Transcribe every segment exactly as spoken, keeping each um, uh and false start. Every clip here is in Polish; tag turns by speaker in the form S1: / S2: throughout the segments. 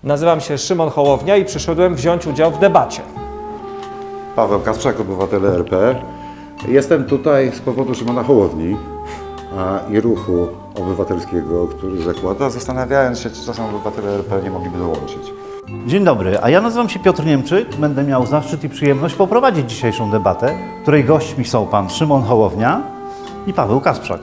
S1: Nazywam się Szymon Hołownia i przyszedłem wziąć udział w debacie.
S2: Paweł Kasprzak, Obywatele R P. Jestem tutaj z powodu Szymona Hołowni a, i ruchu obywatelskiego, który zakłada, zastanawiając się, czy czasem Obywatele R P nie mogliby dołączyć.
S3: Dzień dobry, a ja nazywam się Piotr Niemczyk. Będę miał zaszczyt i przyjemność poprowadzić dzisiejszą debatę, której gośćmi są pan Szymon Hołownia i Paweł Kasprzak.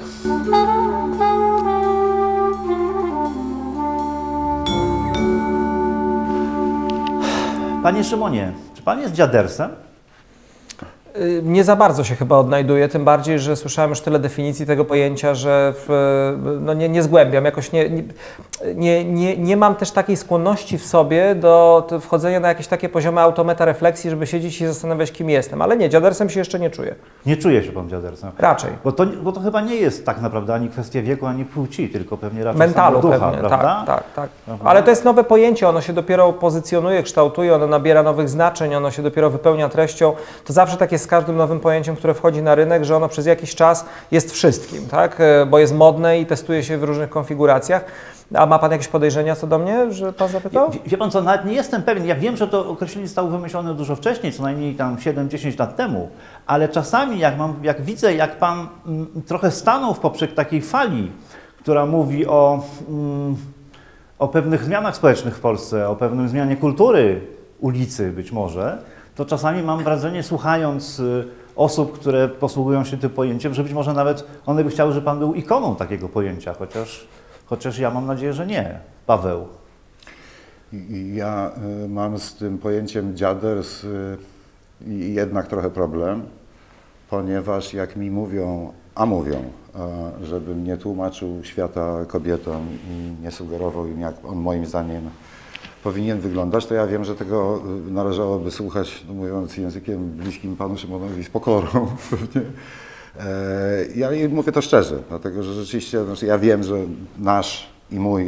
S3: Panie Szymonie, czy pan jest dziadersem?
S1: Nie za bardzo się chyba odnajduję, tym bardziej, że słyszałem już tyle definicji tego pojęcia, że w, no nie, nie zgłębiam, jakoś nie, nie, nie, nie mam też takiej skłonności w sobie do wchodzenia na jakieś takie poziomy autometa refleksji, żeby siedzieć i zastanawiać, kim jestem, ale nie, dziadersem się jeszcze nie czuję.
S3: Nie czuje się pan dziadersem?
S1: Raczej.
S3: Bo to, bo to chyba nie jest tak naprawdę ani kwestia wieku, ani płci, tylko pewnie raczej
S1: mentalu
S3: ducha,
S1: pewnie,
S3: prawda?
S1: tak, tak, tak. Ale to jest nowe pojęcie, ono się dopiero pozycjonuje, kształtuje, ono nabiera nowych znaczeń, ono się dopiero wypełnia treścią. To zawsze tak jest z każdym nowym pojęciem, które wchodzi na rynek, że ono przez jakiś czas jest wszystkim, tak? Bo jest modne i testuje się w różnych konfiguracjach. A ma pan jakieś podejrzenia co do mnie, że pan zapytał?
S3: Wie, wie pan co, nawet nie jestem pewien. Ja wiem, że to określenie zostało wymyślone dużo wcześniej, co najmniej tam siedem dziesięć lat temu, ale czasami jak, mam, jak widzę, jak pan m, trochę stanął w poprzek takiej fali, która mówi o, m, o pewnych zmianach społecznych w Polsce, o pewnej zmianie kultury ulicy być może, to czasami mam wrażenie, słuchając y, osób, które posługują się tym pojęciem, że być może nawet one by chciały, żeby pan był ikoną takiego pojęcia, chociaż, chociaż ja mam nadzieję, że nie. Paweł.
S2: Ja y, mam z tym pojęciem dziaders y, jednak trochę problem, ponieważ jak mi mówią, a mówią, y, żebym nie tłumaczył świata kobietom i nie sugerował im, jak on moim zdaniem powinien wyglądać, to ja wiem, że tego należałoby słuchać, no mówiąc językiem bliskim panu Szymonowi, z pokorą. Ja mówię to szczerze, dlatego że rzeczywiście znaczy ja wiem, że nasz i mój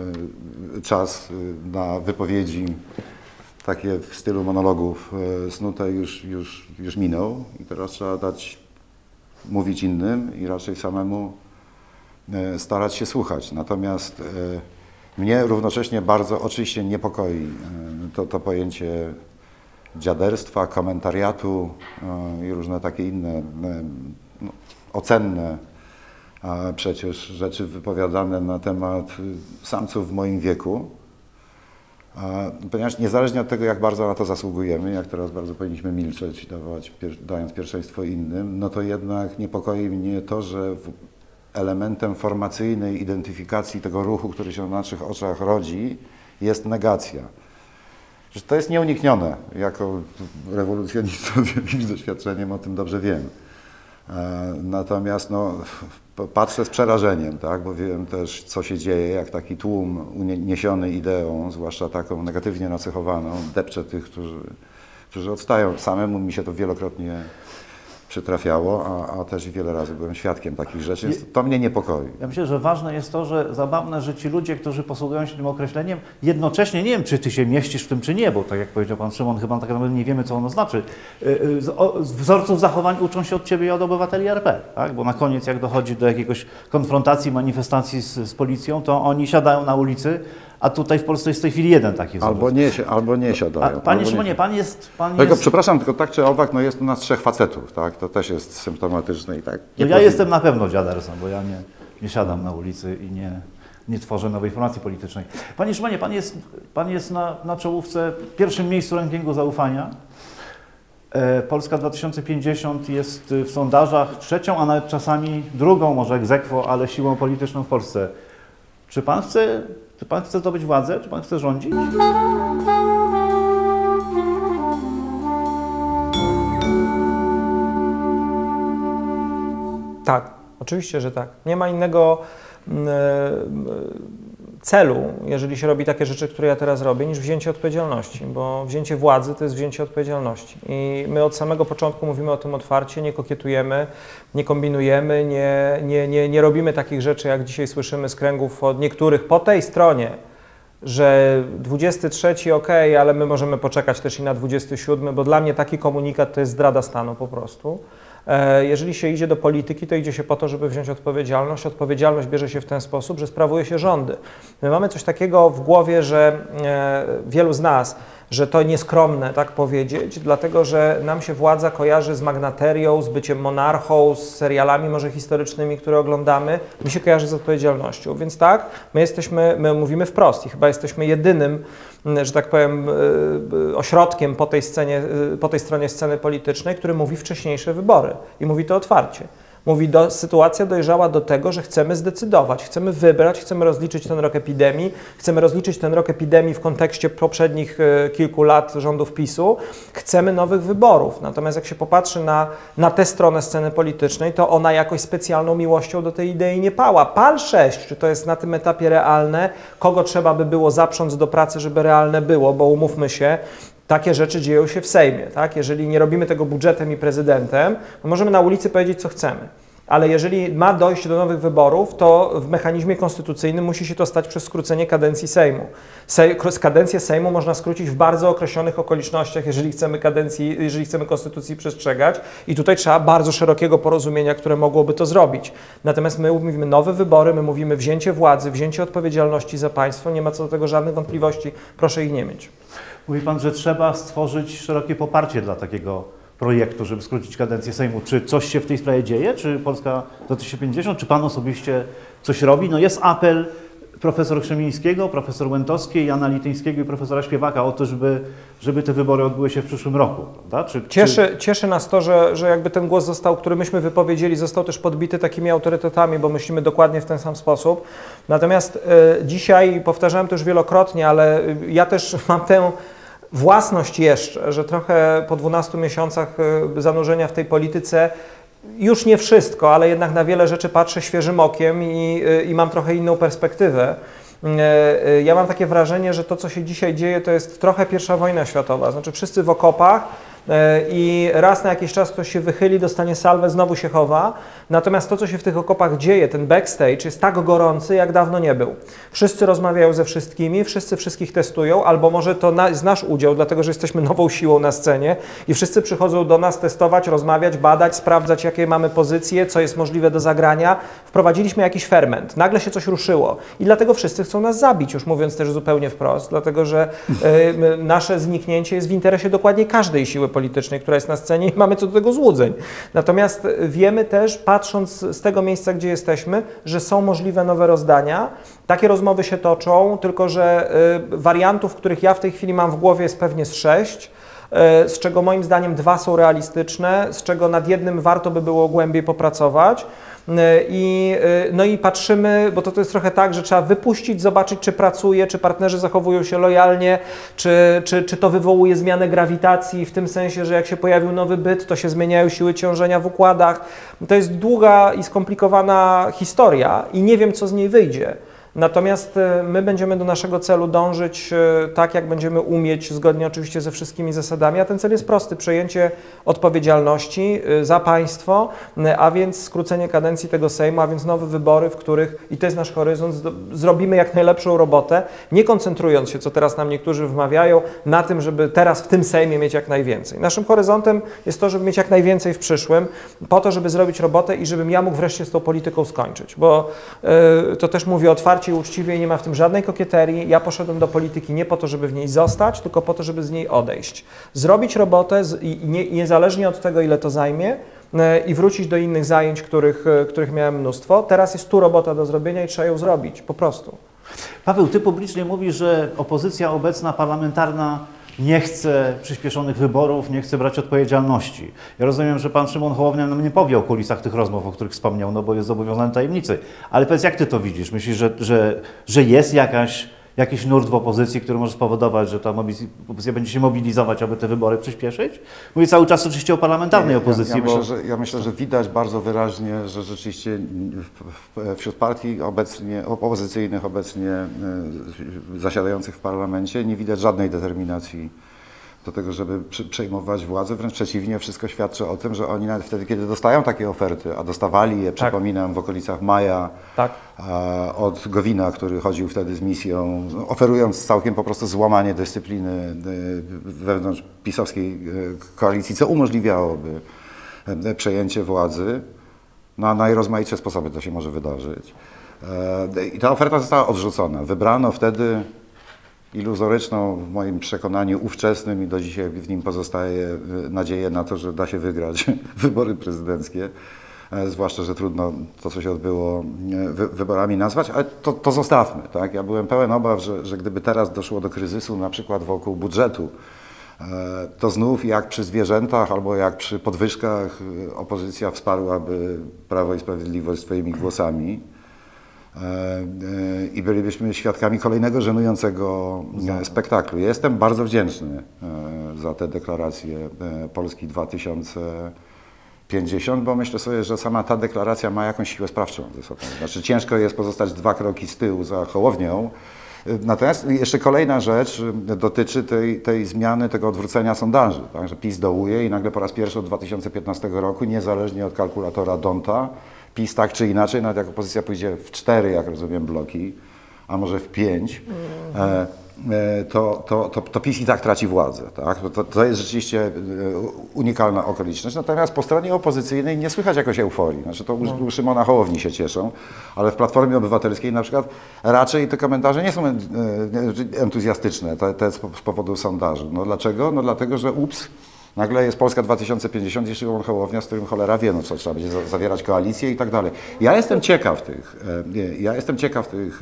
S2: czas na wypowiedzi takie w stylu monologów snute już, już, już minął i teraz trzeba dać mówić innym i raczej samemu starać się słuchać. Natomiast mnie równocześnie bardzo oczywiście niepokoi to, to pojęcie dziaderstwa, komentariatu i różne takie inne no, ocenne przecież rzeczy wypowiadane na temat samców w moim wieku. Ponieważ niezależnie od tego, jak bardzo na to zasługujemy, jak teraz bardzo powinniśmy milczeć, dawać, dając pierwszeństwo innym, no to jednak niepokoi mnie to, że w elementem formacyjnej identyfikacji tego ruchu, który się na naszych oczach rodzi, jest negacja. Że to jest nieuniknione. Jako rewolucjonista z jakimś doświadczeniem o tym dobrze wiem. Natomiast no, patrzę z przerażeniem, tak, bo wiem też, co się dzieje, jak taki tłum uniesiony ideą, zwłaszcza taką negatywnie nacechowaną, depcze tych, którzy, którzy odstają. Samemu mi się to wielokrotnie przytrafiało, a, a też wiele razy byłem świadkiem takich rzeczy, więc to mnie niepokoi.
S3: Ja myślę, że ważne jest to, że zabawne, że ci ludzie, którzy posługują się tym określeniem, jednocześnie, nie wiem, czy ty się mieścisz w tym, czy nie, bo tak jak powiedział pan Szymon, chyba tak naprawdę nie wiemy, co ono znaczy. Z wzorców zachowań uczą się od ciebie i od obywateli R P, tak? Bo na koniec, jak dochodzi do jakiegoś konfrontacji, manifestacji z, z policją, to oni siadają na ulicy, a tutaj w Polsce jest w tej chwili jeden taki wzorzec.
S2: Albo nie, albo nie siadają.
S3: A, panie
S2: albo
S3: Szymonie,
S2: nie.
S3: pan jest... Pan
S2: tylko,
S3: jest...
S2: przepraszam, tylko tak czy owak, no jest u nas trzech facetów, tak? To też jest symptomatyczne i tak.
S3: No ja powinien. Jestem na pewno dziadersem, bo ja nie, nie siadam na ulicy i nie, nie tworzę nowej formacji politycznej. Panie Szymonie, pan jest, pan jest na, na czołówce, pierwszym miejscu rankingu zaufania. E, Polska dwa tysiące pięćdziesiąt jest w sondażach trzecią, a nawet czasami drugą, może ex aequo, ale siłą polityczną w Polsce. Czy pan chce, czy pan chce zdobyć władzę? Czy pan chce rządzić?
S1: Tak, oczywiście, że tak. Nie ma innego celu, jeżeli się robi takie rzeczy, które ja teraz robię, niż wzięcie odpowiedzialności, bo wzięcie władzy to jest wzięcie odpowiedzialności. I my od samego początku mówimy o tym otwarcie, nie kokietujemy, nie kombinujemy, nie, nie, nie, nie robimy takich rzeczy, jak dzisiaj słyszymy z kręgów od niektórych po tej stronie, że dwudziesty trzeci ok, ale my możemy poczekać też i na dwudziesty siódmy, bo dla mnie taki komunikat to jest zdrada stanu po prostu. Jeżeli się idzie do polityki, to idzie się po to, żeby wziąć odpowiedzialność. Odpowiedzialność bierze się w ten sposób, że sprawuje się rządy. My mamy coś takiego w głowie, że wielu z nas, że to nieskromne tak powiedzieć, dlatego że nam się władza kojarzy z magnaterią, z byciem monarchą, z serialami może historycznymi, które oglądamy. Mi się kojarzy z odpowiedzialnością. Więc tak, my jesteśmy, my mówimy wprost i chyba jesteśmy jedynym, że tak powiem, ośrodkiem po tej scenie, po tej stronie sceny politycznej, który mówi wcześniejsze wybory i mówi to otwarcie. Mówi, do, sytuacja dojrzała do tego, że chcemy zdecydować, chcemy wybrać, chcemy rozliczyć ten rok epidemii, chcemy rozliczyć ten rok epidemii w kontekście poprzednich e, kilku lat rządów PiSu, chcemy nowych wyborów. Natomiast jak się popatrzy na, na tę stronę sceny politycznej, to ona jakoś specjalną miłością do tej idei nie pała. Pal sześć, czy to jest na tym etapie realne, kogo trzeba by było zaprząc do pracy, żeby realne było, bo umówmy się, takie rzeczy dzieją się w Sejmie, tak? Jeżeli nie robimy tego budżetem i prezydentem, to możemy na ulicy powiedzieć, co chcemy. Ale jeżeli ma dojść do nowych wyborów, to w mechanizmie konstytucyjnym musi się to stać przez skrócenie kadencji Sejmu. Sej, kadencję Sejmu można skrócić w bardzo określonych okolicznościach, jeżeli chcemy kadencji, jeżeli chcemy konstytucji przestrzegać i tutaj trzeba bardzo szerokiego porozumienia, które mogłoby to zrobić. Natomiast my mówimy nowe wybory, my mówimy wzięcie władzy, wzięcie odpowiedzialności za państwo, nie ma co do tego żadnych wątpliwości, proszę ich nie mieć.
S3: Mówi Pan, że trzeba stworzyć szerokie poparcie dla takiego projektu, żeby skrócić kadencję Sejmu. Czy coś się w tej sprawie dzieje? Czy Polska dwa tysiące pięćdziesiąt? Czy Pan osobiście coś robi? No jest apel profesor Krzemińskiego, profesor Łętowskiej, Jana Lityńskiego i profesora Śpiewaka o to, żeby, żeby te wybory odbyły się w przyszłym roku. Prawda? Czy,
S1: cieszy,
S3: czy...
S1: cieszy nas to, że, że jakby ten głos został, który myśmy wypowiedzieli, został też podbity takimi autorytetami, bo myślimy dokładnie w ten sam sposób. Natomiast y, dzisiaj, powtarzałem to już wielokrotnie, ale ja też mam tę własność jeszcze, że trochę po dwunastu miesiącach zanurzenia w tej polityce już nie wszystko, ale jednak na wiele rzeczy patrzę świeżym okiem i, i mam trochę inną perspektywę. Ja mam takie wrażenie, że to, co się dzisiaj dzieje, to jest trochę pierwsza wojna światowa. Znaczy wszyscy w okopach i raz na jakiś czas ktoś się wychyli, dostanie salwę, znowu się chowa. Natomiast to, co się w tych okopach dzieje, ten backstage jest tak gorący, jak dawno nie był. Wszyscy rozmawiają ze wszystkimi, wszyscy wszystkich testują, albo może to na, jest nasz udział, dlatego że jesteśmy nową siłą na scenie i wszyscy przychodzą do nas testować, rozmawiać, badać, sprawdzać, jakie mamy pozycje, co jest możliwe do zagrania. Wprowadziliśmy jakiś ferment, nagle się coś ruszyło i dlatego wszyscy chcą nas zabić, już mówiąc też zupełnie wprost, dlatego że y, nasze zniknięcie jest w interesie dokładnie każdej siły politycznej, która jest na scenie i mamy co do tego złudzeń. Natomiast wiemy też, patrząc z tego miejsca, gdzie jesteśmy, że są możliwe nowe rozdania. Takie rozmowy się toczą, tylko że y, wariantów, których ja w tej chwili mam w głowie, jest pewnie z sześć, y, z czego moim zdaniem dwa są realistyczne, z czego nad jednym warto by było głębiej popracować. I, no i patrzymy, bo to, to jest trochę tak, że trzeba wypuścić, zobaczyć, czy pracuje, czy partnerzy zachowują się lojalnie, czy, czy, czy to wywołuje zmianę grawitacji, w tym sensie, że jak się pojawił nowy byt, to się zmieniają siły ciążenia w układach. To jest długa i skomplikowana historia i nie wiem, co z niej wyjdzie. Natomiast my będziemy do naszego celu dążyć tak, jak będziemy umieć, zgodnie oczywiście ze wszystkimi zasadami, a ten cel jest prosty, przejęcie odpowiedzialności za państwo, a więc skrócenie kadencji tego Sejmu, a więc nowe wybory, w których, i to jest nasz horyzont, zrobimy jak najlepszą robotę, nie koncentrując się, co teraz nam niektórzy wmawiają, na tym, żeby teraz w tym Sejmie mieć jak najwięcej. Naszym horyzontem jest to, żeby mieć jak najwięcej w przyszłym, po to, żeby zrobić robotę i żebym ja mógł wreszcie z tą polityką skończyć, bo yy, to też mówię otwarcie i uczciwie, nie ma w tym żadnej kokieterii. Ja poszedłem do polityki nie po to, żeby w niej zostać, tylko po to, żeby z niej odejść. Zrobić robotę z, i nie, niezależnie od tego, ile to zajmie i wrócić do innych zajęć, których, których miałem mnóstwo. Teraz jest tu robota do zrobienia i trzeba ją zrobić, po prostu.
S3: Paweł, ty publicznie mówisz, że opozycja obecna parlamentarna nie chce przyspieszonych wyborów, nie chce brać odpowiedzialności. Ja rozumiem, że pan Szymon Hołownia nam nie powie o kulisach tych rozmów, o których wspomniał, no bo jest zobowiązany tajemnicy. Ale powiedz, jak ty to widzisz? Myślisz, że, że, że jest jakaś, jakiś nurt w opozycji, który może spowodować, że ta opozycja będzie się mobilizować, aby te wybory przyspieszyć? Mówię cały czas oczywiście o parlamentarnej
S2: ja,
S3: opozycji.
S2: Ja, ja,
S3: bo...
S2: myślę, że, ja myślę, że widać bardzo wyraźnie, że rzeczywiście wśród partii obecnie, opozycyjnych obecnie zasiadających w parlamencie nie widać żadnej determinacji do tego, żeby przejmować władzę. Wręcz przeciwnie, wszystko świadczy o tym, że oni nawet wtedy, kiedy dostają takie oferty, a dostawali je, tak, przypominam, w okolicach maja, tak, od Gowina, który chodził wtedy z misją, oferując całkiem po prostu złamanie dyscypliny wewnątrz pisowskiej koalicji, co umożliwiałoby przejęcie władzy. Na najrozmaitsze sposoby to się może wydarzyć. I ta oferta została odrzucona. Wybrano wtedy iluzoryczną, w moim przekonaniu ówczesnym i do dzisiaj w nim pozostaje nadzieję na to, że da się wygrać wybory prezydenckie. Zwłaszcza, że trudno to, co się odbyło, wy, wyborami nazwać, ale to, to zostawmy. Tak? Ja byłem pełen obaw, że, że gdyby teraz doszło do kryzysu, na przykład wokół budżetu, to znów jak przy zwierzętach albo jak przy podwyżkach opozycja wsparłaby Prawo i Sprawiedliwość swoimi głosami i bylibyśmy świadkami kolejnego żenującego spektaklu. Jestem bardzo wdzięczny za tę deklarację Polski dwa tysiące pięćdziesiąt, bo myślę sobie, że sama ta deklaracja ma jakąś siłę sprawczą ze sobą. Znaczy ciężko jest pozostać dwa kroki z tyłu za Hołownią. Natomiast jeszcze kolejna rzecz dotyczy tej, tej zmiany, tego odwrócenia sondaży. Tak? Że PiS dołuje i nagle po raz pierwszy od dwa tysiące piętnastego roku, niezależnie od kalkulatora Donta, PiS tak czy inaczej, nawet jak opozycja pójdzie w cztery, jak rozumiem, bloki, a może w pięć, e, To, to, to, to PiS i tak traci władzę. Tak? To, to jest rzeczywiście unikalna okoliczność. Natomiast po stronie opozycyjnej nie słychać jakoś euforii. Znaczy to u, u Szymona Hołowni się cieszą, ale w Platformie Obywatelskiej na przykład raczej te komentarze nie są entuzjastyczne, te, te z powodu sondażu. No dlaczego? No dlatego, że ups, nagle jest Polska dwa tysiące pięćdziesiąt i Szymon Hołownia, z którym cholera wie, no co trzeba będzie zawierać koalicję i tak dalej. Ja jestem ciekaw tych, ja jestem ciekaw tych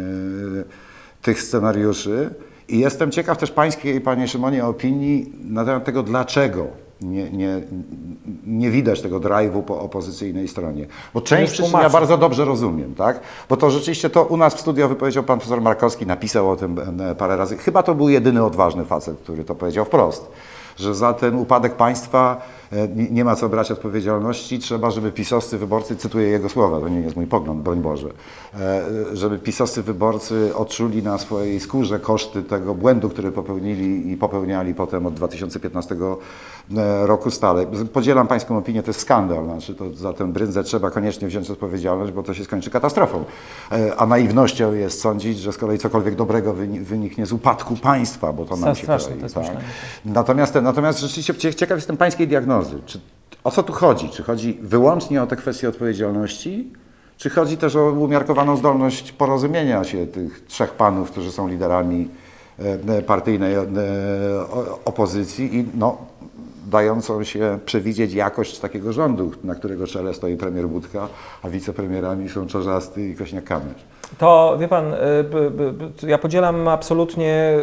S2: tych scenariuszy i jestem ciekaw też pańskiej, panie Szymonie, opinii na temat tego, dlaczego nie, nie, nie widać tego drive'u po opozycyjnej stronie. Bo część przyczyn ja bardzo dobrze rozumiem, tak? Bo to rzeczywiście to u nas w studio wypowiedział pan profesor Markowski, napisał o tym parę razy. Chyba to był jedyny odważny facet, który to powiedział wprost, że za ten upadek państwa nie ma co brać odpowiedzialności, trzeba, żeby pisowscy wyborcy, cytuję jego słowa, to nie jest mój pogląd, broń Boże, żeby pisowscy wyborcy odczuli na swojej skórze koszty tego błędu, który popełnili i popełniali potem od dwa tysiące piętnastego roku stale. Podzielam pańską opinię, to jest skandal, znaczy to za tę bryndzę trzeba koniecznie wziąć odpowiedzialność, bo to się skończy katastrofą. A naiwnością jest sądzić, że z kolei cokolwiek dobrego wyniknie z upadku państwa, bo to nam się
S1: straszne,
S2: kolei,
S1: to jest
S2: tak. Natomiast, natomiast rzeczywiście ciekaw jestem pańskiej diagnozy. Czy, o co tu chodzi? Czy chodzi wyłącznie o te kwestie odpowiedzialności? Czy chodzi też o umiarkowaną zdolność porozumienia się tych trzech panów, którzy są liderami partyjnej opozycji i no, dającą się przewidzieć jakość takiego rządu, na którego czele stoi premier Budka, a wicepremierami są Czarzasty i Kośniak-Kamysz?
S1: To, wie pan, ja podzielam absolutnie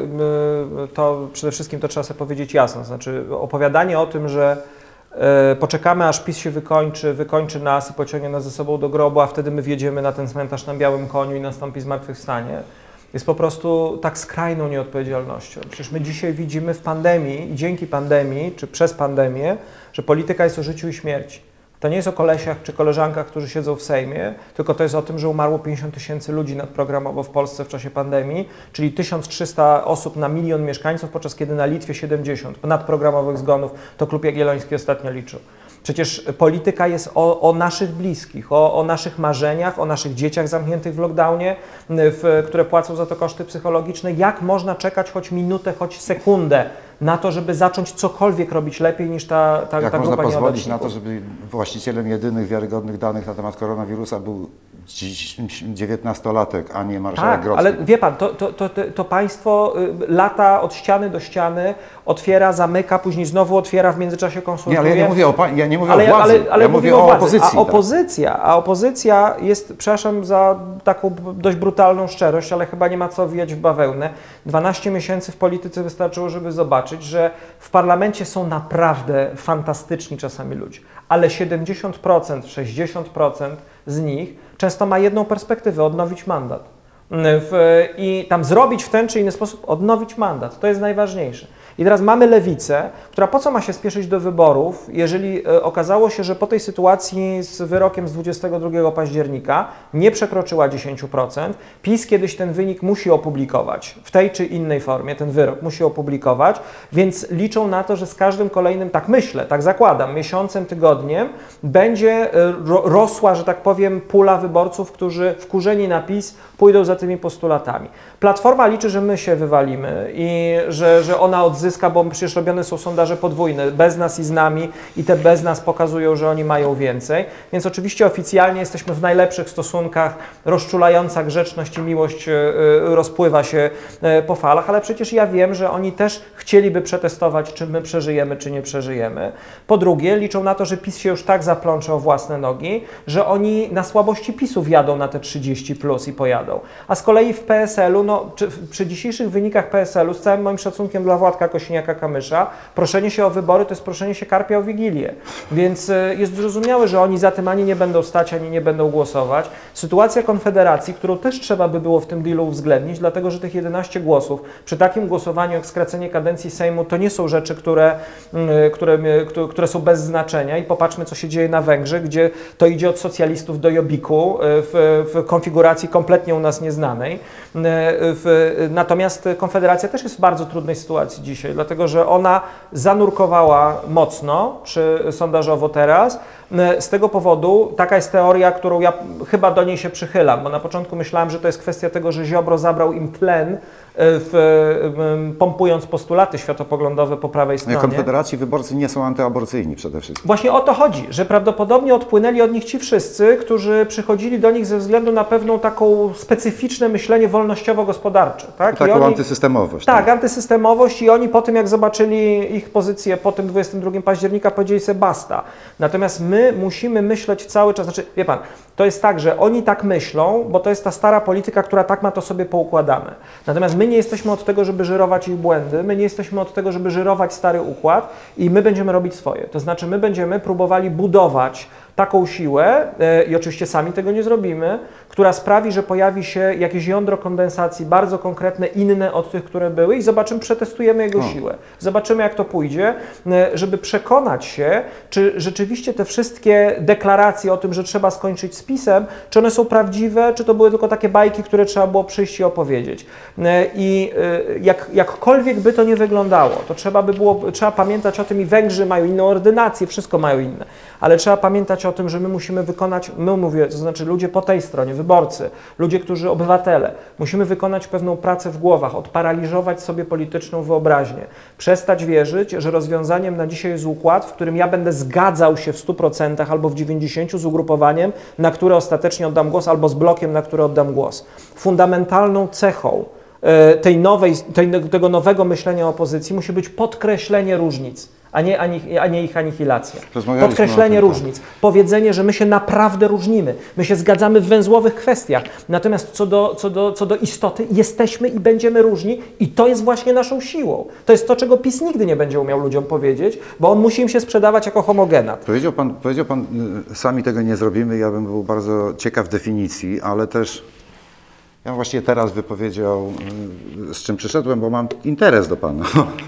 S1: to, przede wszystkim to trzeba sobie powiedzieć jasno, znaczy opowiadanie o tym, że poczekamy aż PiS się wykończy, wykończy nas i pociągnie nas ze sobą do grobu, a wtedy my wjedziemy na ten cmentarz na białym koniu i nastąpi zmartwychwstanie, jest po prostu tak skrajną nieodpowiedzialnością. Przecież my dzisiaj widzimy w pandemii i dzięki pandemii, czy przez pandemię, że polityka jest o życiu i śmierci. To nie jest o kolesiach czy koleżankach, którzy siedzą w Sejmie, tylko to jest o tym, że umarło pięćdziesiąt tysięcy ludzi nadprogramowo w Polsce w czasie pandemii, czyli tysiąc trzysta osób na milion mieszkańców, podczas kiedy na Litwie siedemdziesiąt nadprogramowych zgonów, to Klub Jagielloński ostatnio liczył. Przecież polityka jest o, o naszych bliskich, o, o naszych marzeniach, o naszych dzieciach zamkniętych w lockdownie, w, które płacą za to koszty psychologiczne. Jak można czekać choć minutę, choć sekundę na to, żeby zacząć cokolwiek robić lepiej niż ta, ta,
S2: Jak
S1: ta
S2: można
S1: grupa
S2: pozwolić na to, żeby właścicielem jedynych wiarygodnych danych na temat koronawirusa był dziewiętnastolatek, a nie marszałek
S1: Tak,
S2: Grodzki?
S1: ale wie pan, to, to, to, to państwo lata od ściany do ściany, otwiera, zamyka, później znowu otwiera, w międzyczasie konsultuje.
S2: Nie, ale ja nie mówię o, ja nie mówię
S1: ale,
S2: o władzy,
S1: ale, ale
S2: ja mówię o
S1: władzy.
S2: opozycji.
S1: A opozycja, a opozycja jest, przepraszam za taką dość brutalną szczerość, ale chyba nie ma co wijać w bawełnę. dwanaście miesięcy w polityce wystarczyło, żeby zobaczyć, że w parlamencie są naprawdę fantastyczni czasami ludzie, ale siedemdziesiąt procent, sześćdziesiąt procent z nich często ma jedną perspektywę, odnowić mandat. W, I tam zrobić w ten czy inny sposób, odnowić mandat. To jest najważniejsze. I teraz mamy lewicę, która po co ma się spieszyć do wyborów, jeżeli e, okazało się, że po tej sytuacji z wyrokiem z dwudziestego drugiego października nie przekroczyła dziesięć procent. PiS kiedyś ten wynik musi opublikować, w tej czy innej formie ten wyrok musi opublikować, więc liczą na to, że z każdym kolejnym, tak myślę, tak zakładam, miesiącem, tygodniem będzie ro, rosła, że tak powiem, pula wyborców, którzy wkurzeni na PiS pójdą za tymi postulatami. Platforma liczy, że my się wywalimy i że, że ona odzyska, bo przecież robione są sondaże podwójne, bez nas i z nami i te bez nas pokazują, że oni mają więcej. Więc oczywiście oficjalnie jesteśmy w najlepszych stosunkach, rozczulająca grzeczność i miłość rozpływa się po falach, ale przecież ja wiem, że oni też chcieliby przetestować, czy my przeżyjemy, czy nie przeżyjemy. Po drugie, liczą na to, że PiS się już tak zaplącze o własne nogi, że oni na słabości PiSu wjadą na te trzydzieści plus i pojadą. A z kolei w P S L-u, no, czy, przy dzisiejszych wynikach P S L-u, z całym moim szacunkiem dla Władka Kosiniaka-Kamysza, proszenie się o wybory to jest proszenie się karpia o Wigilię. Więc y, jest zrozumiałe, że oni za tym ani nie będą stać, ani nie będą głosować. Sytuacja Konfederacji, którą też trzeba by było w tym dealu uwzględnić, dlatego że tych jedenaście głosów, przy takim głosowaniu jak skracenie kadencji Sejmu, to nie są rzeczy, które, y, które, y, które są bez znaczenia i popatrzmy, co się dzieje na Węgrzech, gdzie to idzie od socjalistów do Jobbiku w, w konfiguracji kompletnie u nas nieznanej. W, natomiast Konfederacja też jest w bardzo trudnej sytuacji dzisiaj, dlatego że ona zanurkowała mocno przy sondażowo teraz. Z tego powodu taka jest teoria, którą ja chyba do niej się przychylam, bo na początku myślałem, że to jest kwestia tego, że Ziobro zabrał im tlen, w, pompując postulaty światopoglądowe po prawej stronie.
S2: Konfederacji wyborcy nie są antyaborcyjni przede wszystkim.
S1: Właśnie o to chodzi, że prawdopodobnie odpłynęli od nich ci wszyscy, którzy przychodzili do nich ze względu na pewną taką specyficzne myślenie wolnościowo-gospodarcze. Tak?
S2: Taką
S1: oni,
S2: antysystemowość.
S1: Tak, tak, antysystemowość i oni po tym, jak zobaczyli ich pozycję po tym dwudziestego drugiego października, powiedzieli sobie basta. Natomiast my musimy myśleć cały czas, znaczy, wie pan, to jest tak, że oni tak myślą, bo to jest ta stara polityka, która tak ma to sobie poukładane. Natomiast my nie jesteśmy od tego, żeby żyrować ich błędy, my nie jesteśmy od tego, żeby żyrować stary układ i my będziemy robić swoje. To znaczy my będziemy próbowali budować taką siłę, yy, i oczywiście sami tego nie zrobimy, która sprawi, że pojawi się jakieś jądro kondensacji bardzo konkretne, inne od tych, które były i zobaczymy, przetestujemy jego
S2: o.
S1: siłę. Zobaczymy, jak to pójdzie, yy, żeby przekonać się, czy rzeczywiście te wszystkie deklaracje o tym, że trzeba skończyć z PiS-em, czy one są prawdziwe, czy to były tylko takie bajki, które trzeba było przyjść i opowiedzieć. Yy, I yy, jak, jakkolwiek by to nie wyglądało, to trzeba by było, trzeba pamiętać o tym i Węgrzy mają inną ordynację, wszystko mają inne, ale trzeba pamiętać o tym, że my musimy wykonać, my mówię, to znaczy ludzie po tej stronie, wyborcy, ludzie, którzy, obywatele, musimy wykonać pewną pracę w głowach, odparaliżować sobie polityczną wyobraźnię, przestać wierzyć, że rozwiązaniem na dzisiaj jest układ, w którym ja będę zgadzał się w stu procentach albo w dziewięćdziesięciu procentach z ugrupowaniem, na które ostatecznie oddam głos, albo z blokiem, na który oddam głos. Fundamentalną cechą tej nowej, tej, tego nowego myślenia opozycji musi być podkreślenie różnic, a nie, a nie ich anihilacja. Podkreślenie tym, różnic, tak. Powiedzenie, że my się naprawdę różnimy, my się zgadzamy w węzłowych kwestiach, natomiast co do, co do, co do istoty jesteśmy i będziemy różni i to jest właśnie naszą siłą. To jest to, czego PiS nigdy nie będzie umiał ludziom powiedzieć, bo on musi im się sprzedawać jako homogenat.
S2: Powiedział pan, powiedział pan, sami tego nie zrobimy, ja bym był bardzo ciekaw definicji, ale też ja właśnie teraz wypowiedział, z czym przyszedłem, bo mam interes do pana,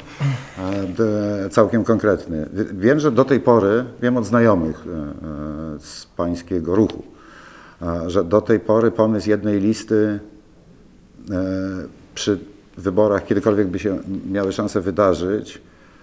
S2: całkiem konkretny. Wiem, że do tej pory, wiem od znajomych z pańskiego ruchu, że do tej pory pomysł jednej listy przy wyborach, kiedykolwiek by się miały szanse wydarzyć,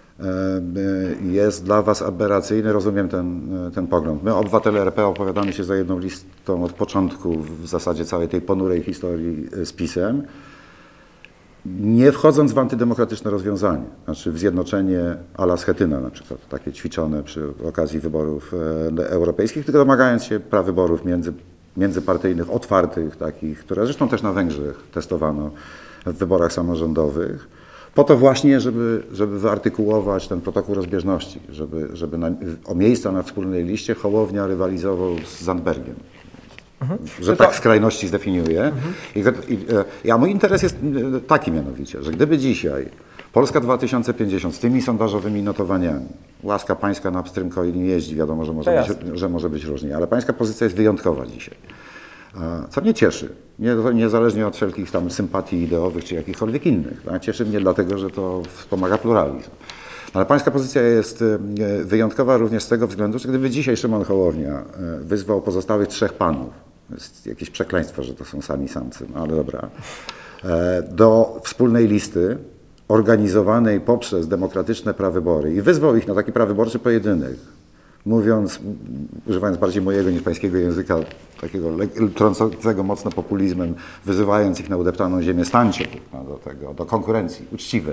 S2: jest dla was aberracyjny, rozumiem ten, ten pogląd. My, obywatele R P, opowiadamy się za jedną listą od początku w zasadzie całej tej ponurej historii z PiS-em, nie wchodząc w antydemokratyczne rozwiązanie, znaczy w zjednoczenie a la Schetyna na przykład, takie ćwiczone przy okazji wyborów europejskich, tylko domagając się praw wyborów między, międzypartyjnych, otwartych takich, które zresztą też na Węgrzech testowano w wyborach samorządowych. Po to właśnie, żeby, żeby wyartykułować ten protokół rozbieżności, żeby, żeby na, o miejsca na wspólnej liście Hołownia rywalizował z Zandbergiem. Mhm. Że tak skrajności zdefiniuje. Mhm. I, i, ja, mój interes jest taki mianowicie, że gdyby dzisiaj Polska dwa tysiące pięćdziesiąt z tymi sondażowymi notowaniami, łaska pańska na pstrym nie jeździ, wiadomo, że może, być, że może być różnie, ale pańska pozycja jest wyjątkowa dzisiaj. Co mnie cieszy, nie, niezależnie od wszelkich tam sympatii ideowych czy jakichkolwiek innych. Tak? Cieszy mnie dlatego, że to wspomaga pluralizm. Ale pańska pozycja jest wyjątkowa również z tego względu, że gdyby dzisiaj Szymon Hołownia wyzwał pozostałych trzech panów, jest jakieś przekleństwo, że to są sami samcy, no ale dobra, do wspólnej listy organizowanej poprzez demokratyczne prawybory i wyzwał ich na taki prawyborczy pojedynek mówiąc, używając bardziej mojego niż pańskiego języka, takiego trącącego mocno populizmem, wyzywając ich na udeptaną ziemię, stańcie do tego, do konkurencji uczciwej.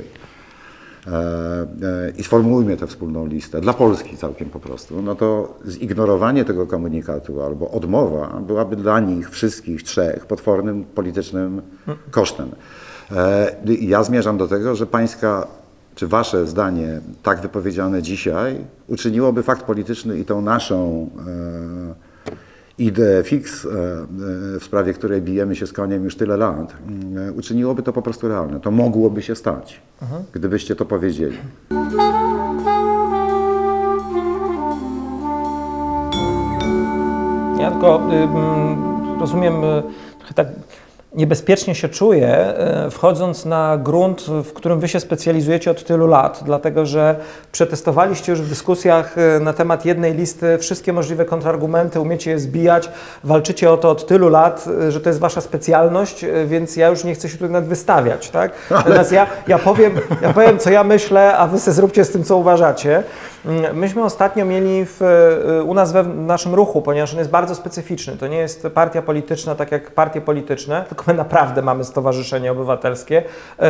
S2: I sformułujmy tę wspólną listę, dla Polski całkiem po prostu, no to zignorowanie tego komunikatu albo odmowa byłaby dla nich wszystkich trzech potwornym politycznym kosztem. Ja zmierzam do tego, że pańska, czy wasze zdanie tak wypowiedziane dzisiaj uczyniłoby fakt polityczny i tą naszą ideę fix, w sprawie której bijemy się z koniem już tyle lat, uczyniłoby to po prostu realne. To mogłoby się stać, mhm. gdybyście to powiedzieli.
S1: Ja tylko y, rozumiem, y, trochę tak niebezpiecznie się czuję, wchodząc na grunt, w którym wy się specjalizujecie od tylu lat, dlatego że przetestowaliście już w dyskusjach na temat jednej listy wszystkie możliwe kontrargumenty, umiecie je zbijać, walczycie o to od tylu lat, że to jest wasza specjalność, więc ja już nie chcę się tutaj nawet wystawiać, tak? Natomiast ja, ja, powiem, ja powiem, co ja myślę, a wy sobie zróbcie z tym, co uważacie. Myśmy ostatnio mieli w, u nas we w naszym ruchu, ponieważ on jest bardzo specyficzny, to nie jest partia polityczna tak jak partie polityczne, tylko my naprawdę mamy stowarzyszenie obywatelskie.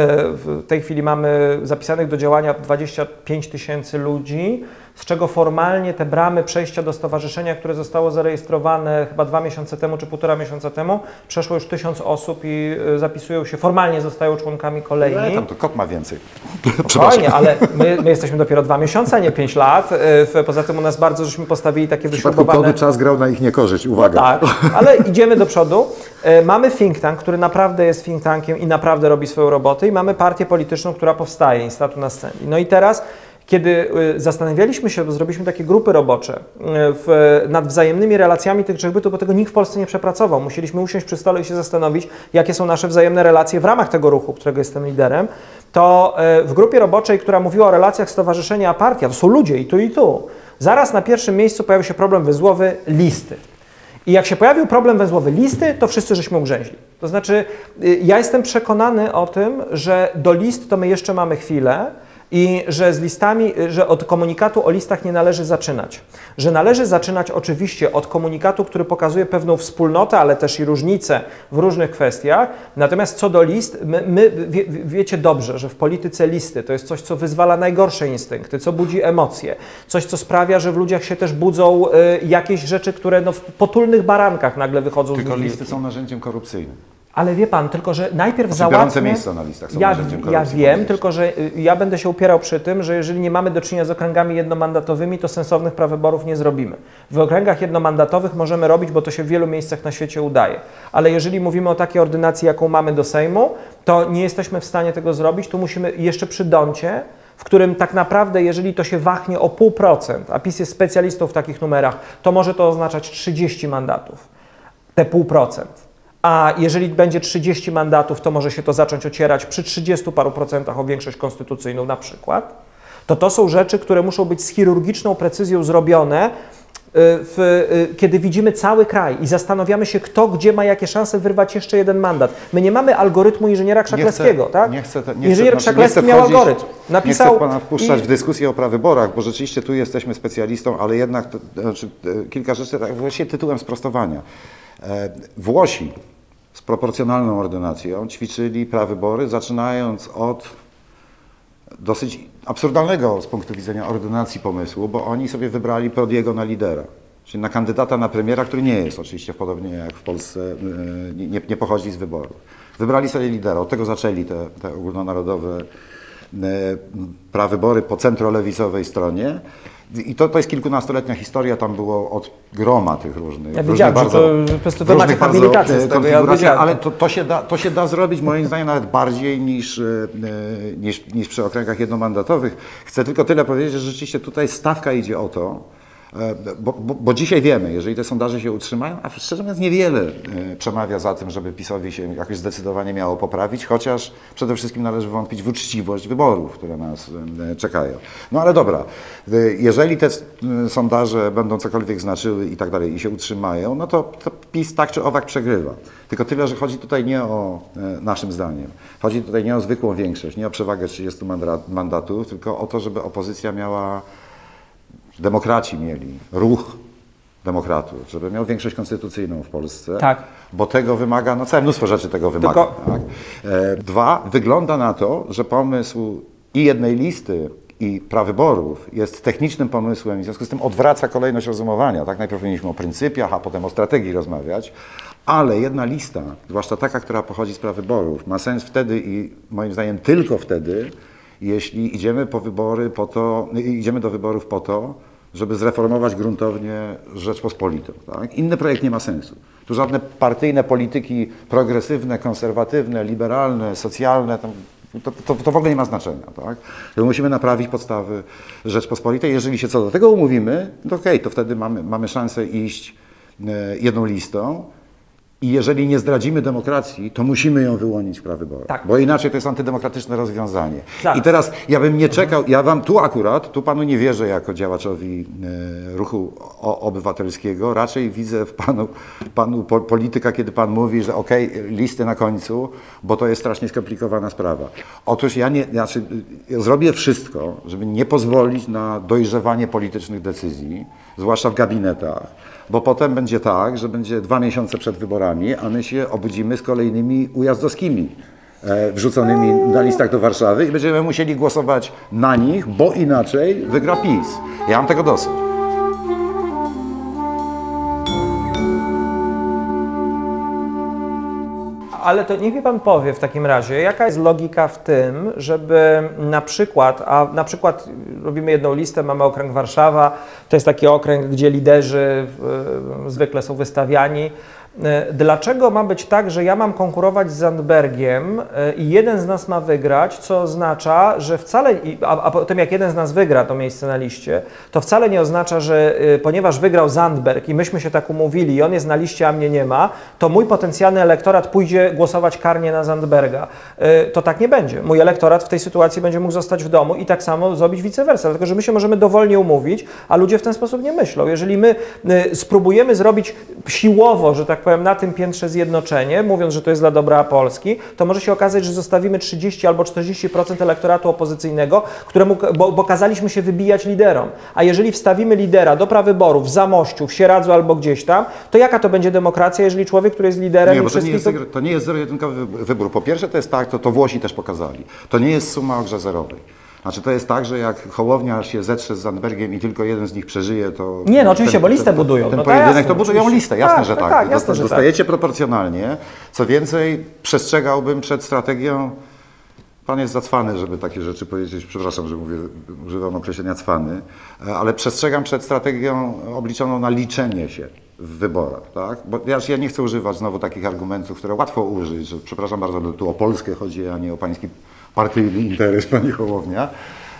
S1: W tej chwili mamy zapisanych do działania dwadzieścia pięć tysięcy ludzi, z czego formalnie te bramy przejścia do stowarzyszenia, które zostało zarejestrowane chyba dwa miesiące temu czy półtora miesiąca temu, przeszło już tysiąc osób i zapisują się, formalnie zostają członkami kolejni.
S2: Nie, tam to kot ma więcej.
S1: Spokojnie, ale my, my jesteśmy dopiero dwa miesiące, a nie pięć lat. Poza tym u nas bardzo żeśmy postawili takie wyśrubowane...
S2: W czas grał na ich niekorzyść, uwaga.
S1: No tak, ale idziemy do przodu. Mamy think tank, który naprawdę jest think tankiem i naprawdę robi swoją robotę i mamy partię polityczną, która powstaje, Instatu na scenie. No i teraz, kiedy zastanawialiśmy się, bo zrobiliśmy takie grupy robocze w, nad wzajemnymi relacjami tych trzech bytów, bo tego nikt w Polsce nie przepracował. Musieliśmy usiąść przy stole i się zastanowić, jakie są nasze wzajemne relacje w ramach tego ruchu, którego jestem liderem. To w grupie roboczej, która mówiła o relacjach stowarzyszenia a partia, to są ludzie i tu i tu, zaraz na pierwszym miejscu pojawił się problem węzłowy listy. I jak się pojawił problem węzłowy listy, to wszyscy żeśmy ugrzęźli. To znaczy, ja jestem przekonany o tym, że do list to my jeszcze mamy chwilę i że z listami, że od komunikatu o listach nie należy zaczynać. Że należy zaczynać oczywiście od komunikatu, który pokazuje pewną wspólnotę, ale też i różnice w różnych kwestiach. Natomiast co do list, my, my wie, wiecie dobrze, że w polityce listy to jest coś, co wyzwala najgorsze instynkty, co budzi emocje, coś, co sprawia, że w ludziach się też budzą y, jakieś rzeczy, które no, w potulnych barankach nagle wychodzą
S2: Tylko
S1: z nich.
S2: listy są narzędziem korupcyjnym.
S1: Ale wie pan, tylko że najpierw
S2: znaczy,
S1: załatwmy...
S2: miejsca na listach są
S1: ja,
S2: narzędziem korupcji.
S1: ja wiem, tylko że ja będę się upierał przy tym, że jeżeli nie mamy do czynienia z okręgami jednomandatowymi, to sensownych prawyborów nie zrobimy. W okręgach jednomandatowych możemy robić, bo to się w wielu miejscach na świecie udaje. Ale jeżeli mówimy o takiej ordynacji, jaką mamy do Sejmu, to nie jesteśmy w stanie tego zrobić. Tu musimy jeszcze przy Doncie, w którym tak naprawdę, jeżeli to się wahnie o pół procent, a PiS jest specjalistą w takich numerach, to może to oznaczać trzydzieści mandatów, te pół procent. A jeżeli będzie trzydzieści mandatów, to może się to zacząć ocierać przy trzydziestu paru procentach o większość konstytucyjną na przykład, to to są rzeczy, które muszą być z chirurgiczną precyzją zrobione, w, kiedy widzimy cały kraj i zastanawiamy się, kto gdzie ma jakie szanse wyrwać jeszcze jeden mandat. My nie mamy algorytmu inżyniera Krzakleskiego,
S2: nie chcę,
S1: tak?
S2: Nie chcę, nie
S1: Inżynier
S2: chcę,
S1: Krzakleski
S2: nie
S1: miał
S2: wchodzić,
S1: algorytm. Napisał
S2: nie chcę pana wpuszczać
S1: i...
S2: w dyskusję o prawyborach, bo rzeczywiście tu jesteśmy specjalistą, ale jednak to, znaczy, kilka rzeczy, tak właściwie tytułem sprostowania. Włosi z proporcjonalną ordynacją ćwiczyli prawybory, zaczynając od dosyć absurdalnego z punktu widzenia ordynacji pomysłu, bo oni sobie wybrali Prodiego na lidera, czyli na kandydata na premiera, który nie jest oczywiście podobnie jak w Polsce, nie, nie pochodzi z wyborów. Wybrali sobie lidera, od tego zaczęli te, te ogólnonarodowe prawybory po centrolewicowej stronie. I to, to jest kilkunastoletnia historia, tam było od groma tych różnych.
S1: Ja wiedziałem,
S2: bardzo,
S1: że to po prostu wy macie habilitację z tego, ja wiedziałem.
S2: Ale to, to, się da, to się da zrobić moim zdaniem nawet bardziej niż, niż, niż przy okręgach jednomandatowych. Chcę tylko tyle powiedzieć, że rzeczywiście tutaj stawka idzie o to, Bo, bo, bo dzisiaj wiemy, jeżeli te sondaże się utrzymają, a szczerze mówiąc niewiele przemawia za tym, żeby PiS-owi się jakoś zdecydowanie miało poprawić, chociaż przede wszystkim należy wątpić w uczciwość wyborów, które nas czekają. No ale dobra, jeżeli te sondaże będą cokolwiek znaczyły i tak dalej i się utrzymają, no to, to PiS tak czy owak przegrywa. Tylko tyle, że chodzi tutaj nie o naszym zdaniem, chodzi tutaj nie o zwykłą większość, nie o przewagę trzydziestu mandatów, tylko o to, żeby opozycja miała demokraci mieli, ruch demokratów, żeby miał większość konstytucyjną w Polsce,
S1: Tak.
S2: bo tego wymaga, no całe mnóstwo rzeczy tego wymaga.
S1: Tylko-
S2: Tak? E, Dwa, wygląda na to, że pomysł i jednej listy, i prawyborów jest technicznym pomysłem i w związku z tym odwraca kolejność rozumowania. Tak? Najpierw powinniśmy o pryncypiach, a potem o strategii rozmawiać, ale jedna lista, zwłaszcza taka, która pochodzi z prawyborów, ma sens wtedy i moim zdaniem tylko wtedy, jeśli idziemy po wybory po to, idziemy do wyborów po to, żeby zreformować gruntownie Rzeczpospolitą. Tak? Inny projekt nie ma sensu. Tu żadne partyjne polityki progresywne, konserwatywne, liberalne, socjalne, tam, to, to, to w ogóle nie ma znaczenia. Tak? Musimy naprawić podstawy Rzeczpospolitej. Jeżeli się co do tego umówimy, to okej, okay, to wtedy mamy, mamy szansę iść e, jedną listą. I jeżeli nie zdradzimy demokracji, to musimy ją wyłonić w prawyborach,
S1: Tak.
S2: bo inaczej to jest antydemokratyczne rozwiązanie.
S1: Tak.
S2: I teraz ja bym nie czekał, ja wam tu akurat, tu panu nie wierzę jako działaczowi e, ruchu o, obywatelskiego, raczej widzę w panu, panu po, polityka, kiedy pan mówi, że okej, okay, listy na końcu, bo to jest strasznie skomplikowana sprawa. Otóż ja nie, znaczy, ja zrobię wszystko, żeby nie pozwolić na dojrzewanie politycznych decyzji, zwłaszcza w gabinetach, bo potem będzie tak, że będzie dwa miesiące przed wyborami, a my się obudzimy z kolejnymi ujazdowskimi e, wrzuconymi na listach do Warszawy i będziemy musieli głosować na nich, bo inaczej wygra PiS. Ja mam tego dosyć.
S1: Ale to niech mi pan powie w takim razie, jaka jest logika w tym, żeby na przykład, a na przykład robimy jedną listę, mamy okręg Warszawa, to jest taki okręg, gdzie liderzy y, zwykle są wystawiani. Dlaczego ma być tak, że ja mam konkurować z Zandbergiem i jeden z nas ma wygrać, co oznacza, że wcale, a, a potem jak jeden z nas wygra to miejsce na liście, to wcale nie oznacza, że y, ponieważ wygrał Zandberg i myśmy się tak umówili i on jest na liście, a mnie nie ma, to mój potencjalny elektorat pójdzie głosować karnie na Zandberga. Y, to tak nie będzie. Mój elektorat w tej sytuacji będzie mógł zostać w domu i tak samo zrobić vice versa, dlatego że my się możemy dowolnie umówić, a ludzie w ten sposób nie myślą. Jeżeli my y, spróbujemy zrobić siłowo, że tak powiem, na tym piętrze zjednoczenie, mówiąc, że to jest dla dobra Polski, to może się okazać, że zostawimy trzydzieści albo czterdzieści procent elektoratu opozycyjnego, któremu, bo, bo kazaliśmy się wybijać liderom. A jeżeli wstawimy lidera do prawyborów w Zamościu, w Sieradzu albo gdzieś tam, to jaka to będzie demokracja, jeżeli człowiek, który jest liderem...
S2: Nie,
S1: i
S2: bo to nie, jest,
S1: to...
S2: to nie jest zero-jedynkowy wybór. Po pierwsze to jest tak, to, to Włosi też pokazali. To nie jest suma o grze zerowej. Znaczy to jest tak, że jak Hołownia się zetrze z Zandbergiem i tylko jeden z nich przeżyje, to...
S1: Nie, no oczywiście,
S2: ten,
S1: bo listę
S2: ten,
S1: budują.
S2: Ten
S1: no
S2: pojedynek
S1: jasne,
S2: to budują
S1: oczywiście.
S2: listę, jasne,
S1: tak,
S2: że tak.
S1: tak jasne, że
S2: Dostajecie
S1: tak.
S2: proporcjonalnie. Co więcej, przestrzegałbym przed strategią... Pan jest za cwany, żeby takie rzeczy powiedzieć, przepraszam, że mówię, używam określenia cwany, ale przestrzegam przed strategią obliczoną na liczenie się w wyborach, tak? Bo ja, ja nie chcę używać znowu takich argumentów, które łatwo użyć, że przepraszam bardzo, tu o Polskę chodzi, a nie o pański partyjny interes, pani Hołownia.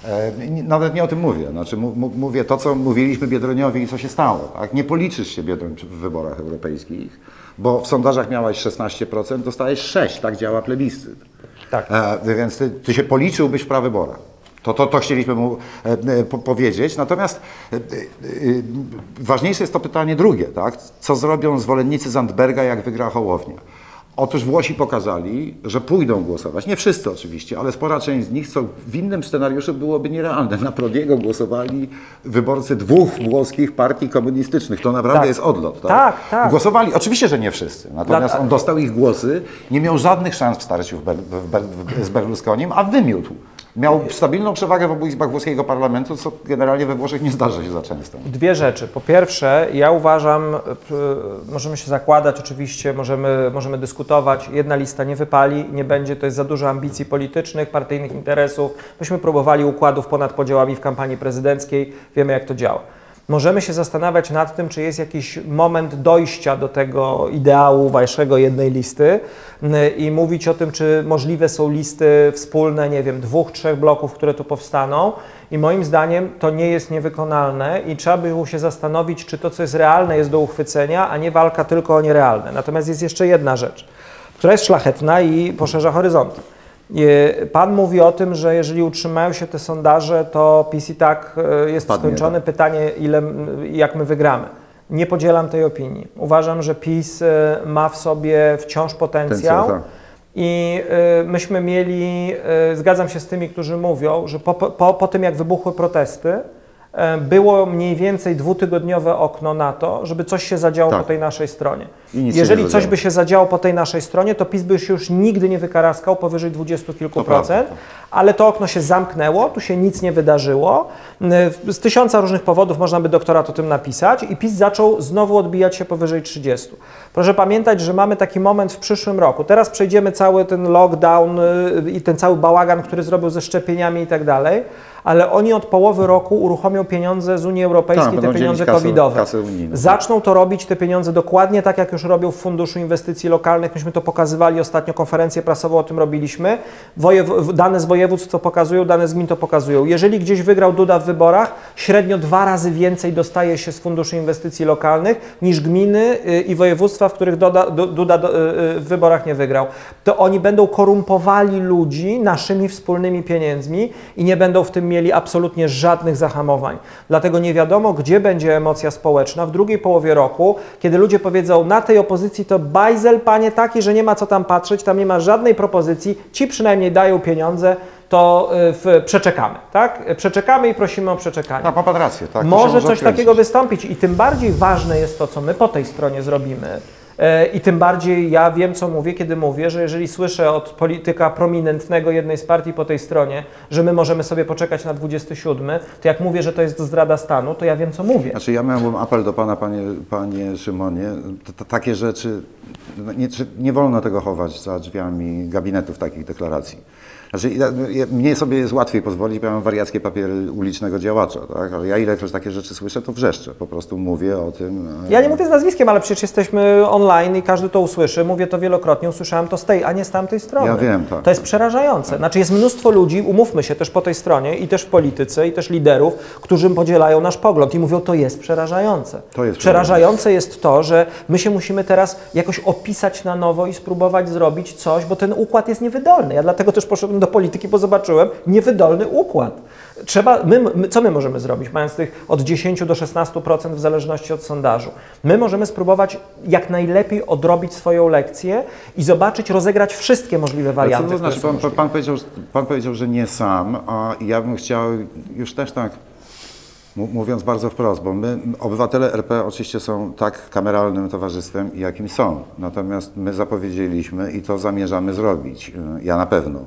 S2: Nawet nie o tym mówię. Znaczy, mówię to, co mówiliśmy Biedroniowi i co się stało. Tak? Nie policzysz się, Biedroń, w wyborach europejskich, bo w sondażach miałaś szesnaście procent, dostałeś sześć procent. Tak działa plebiscyt.
S1: Tak.
S2: E, więc ty, ty się policzyłbyś w prawyborach. To, to, to chcieliśmy mu e, po, powiedzieć. Natomiast e, e, ważniejsze jest to pytanie drugie. Tak? Co zrobią zwolennicy Zandberga, jak wygra Hołownia? Otóż Włosi pokazali, że pójdą głosować. Nie wszyscy oczywiście, ale spora część z nich, co w innym scenariuszu byłoby nierealne. Na Prodiego głosowali wyborcy dwóch włoskich partii komunistycznych. To naprawdę
S1: Tak.
S2: jest odlot. Tak?
S1: Tak, tak.
S2: Głosowali, oczywiście, że nie wszyscy. Natomiast
S1: Dla-
S2: on dostał ich głosy, nie miał żadnych szans w starciu w Ber- w Ber- w- z Berlusconim, a wymiótł. Miał stabilną przewagę w obu izbach włoskiego parlamentu, co generalnie we Włoszech nie zdarza się za często.
S1: Dwie rzeczy. Po pierwsze, ja uważam, p- możemy się zakładać oczywiście, możemy, możemy dyskutować, jedna lista nie wypali, nie będzie, to jest za dużo ambicji politycznych, partyjnych interesów. Myśmy próbowali układów ponad podziałami w kampanii prezydenckiej, wiemy jak to działa. Możemy się zastanawiać nad tym, czy jest jakiś moment dojścia do tego ideału waszego jednej listy i mówić o tym, czy możliwe są listy wspólne, nie wiem, dwóch, trzech bloków, które tu powstaną. I moim zdaniem to nie jest niewykonalne i trzeba by było się zastanowić, czy to, co jest realne, jest do uchwycenia, a nie walka tylko o nierealne. Natomiast jest jeszcze jedna rzecz, która jest szlachetna i poszerza horyzonty. Pan mówi o tym, że jeżeli utrzymają się te sondaże, to PiS i tak jest
S2: Padnie,
S1: skończony.
S2: tak.
S1: Pytanie, ile, jak my wygramy. Nie podzielam tej opinii. Uważam, że PiS ma w sobie wciąż potencjał.
S2: Potencjał, tak.
S1: I y, myśmy mieli, y, zgadzam się z tymi, którzy mówią, że po, po, po tym jak wybuchły protesty, było mniej więcej dwutygodniowe okno na to, żeby coś się zadziało
S2: tak.
S1: po tej naszej stronie.
S2: I nic się
S1: Jeżeli
S2: nie
S1: coś
S2: zadziało.
S1: by się zadziało po tej naszej stronie, to PiS by się już nigdy nie wykaraskał powyżej dwudziestu kilku
S2: To
S1: procent,
S2: prawda.
S1: ale to okno się zamknęło, tu się nic nie wydarzyło. Z tysiąca różnych powodów można by doktorat o tym napisać i PiS zaczął znowu odbijać się powyżej trzydziestu. Proszę pamiętać, że mamy taki moment w przyszłym roku. Teraz przejdziemy cały ten lockdown i ten cały bałagan, który zrobił ze szczepieniami i tak dalej, ale oni od połowy roku uruchomią pieniądze z Unii Europejskiej,
S2: Tak,
S1: te
S2: będą
S1: pieniądze
S2: dzielić kasę-
S1: covidowe.
S2: kasę unijną.
S1: Zaczną to robić, te pieniądze dokładnie tak, jak już robią w Funduszu Inwestycji Lokalnych. Myśmy to pokazywali ostatnio, konferencję prasową o tym robiliśmy. Wojew- dane z województw to pokazują, dane z gmin to pokazują. Jeżeli gdzieś wygrał Duda w wyborach, średnio dwa razy więcej dostaje się z Funduszu Inwestycji Lokalnych niż gminy y, i województwa, w których Duda, Du- Duda do, y, y, w wyborach nie wygrał. To oni będą korumpowali ludzi naszymi wspólnymi pieniędzmi i nie będą w tym mieli absolutnie żadnych zahamowań. Dlatego nie wiadomo, gdzie będzie emocja społeczna w drugiej połowie roku, kiedy ludzie powiedzą, na tej opozycji to bajzel, panie, taki, że nie ma co tam patrzeć, tam nie ma żadnej propozycji, ci przynajmniej dają pieniądze, to y, w, przeczekamy, tak? Przeczekamy i prosimy o przeczekanie.
S2: A, ma pan rację, tak. To się
S1: Może coś
S2: odkręcić.
S1: takiego wystąpić i tym bardziej ważne jest to, co my po tej stronie zrobimy. E, I tym bardziej ja wiem, co mówię, kiedy mówię, że jeżeli słyszę od polityka prominentnego jednej z partii po tej stronie, że my możemy sobie poczekać na dwudziesty siódmy, to jak mówię, że to jest zdrada stanu, to ja wiem, co mówię.
S2: Znaczy ja miałbym apel do Pana, Panie, panie Szymonie. To, to, takie rzeczy, no nie, czy- nie wolno tego chować za drzwiami gabinetów takich deklaracji. Znaczy, ja, ja, mnie sobie jest łatwiej pozwolić, bo ja mam wariackie papiery ulicznego działacza, tak? Ale ja ilekroć takie rzeczy słyszę, to wrzeszczę. Po prostu mówię o tym. e,
S1: Ja nie mówię z nazwiskiem, ale przecież jesteśmy online i każdy to usłyszy. Mówię to wielokrotnie, usłyszałem to z tej, a nie z tamtej strony.
S2: Ja wiem, tak.
S1: To jest przerażające. Znaczy jest mnóstwo ludzi, umówmy się też po tej stronie i też w polityce, i też liderów, którzy podzielają nasz pogląd i mówią, to jest przerażające.
S2: To jest
S1: Przerażające jest to, że my się musimy teraz jakoś opisać na nowo i spróbować zrobić coś, bo ten układ jest niewydolny. Ja dlatego też poszedłem do polityki, bo zobaczyłem niewydolny układ. Trzeba, my, my, co my możemy zrobić, mając tych od dziesięciu do szesnastu procent w zależności od sondażu? My możemy spróbować jak najlepiej odrobić swoją lekcję i zobaczyć, rozegrać wszystkie możliwe
S2: Ale
S1: warianty.
S2: co to znaczy,
S1: które są
S2: pan, pan,
S1: możliwe.
S2: pan, powiedział, pan powiedział, że nie sam, a ja bym chciał już też tak, mu- mówiąc bardzo wprost, bo my, obywatele R P oczywiście są tak kameralnym towarzystwem, jakim są. Natomiast my zapowiedzieliśmy i to zamierzamy zrobić, y, ja na pewno,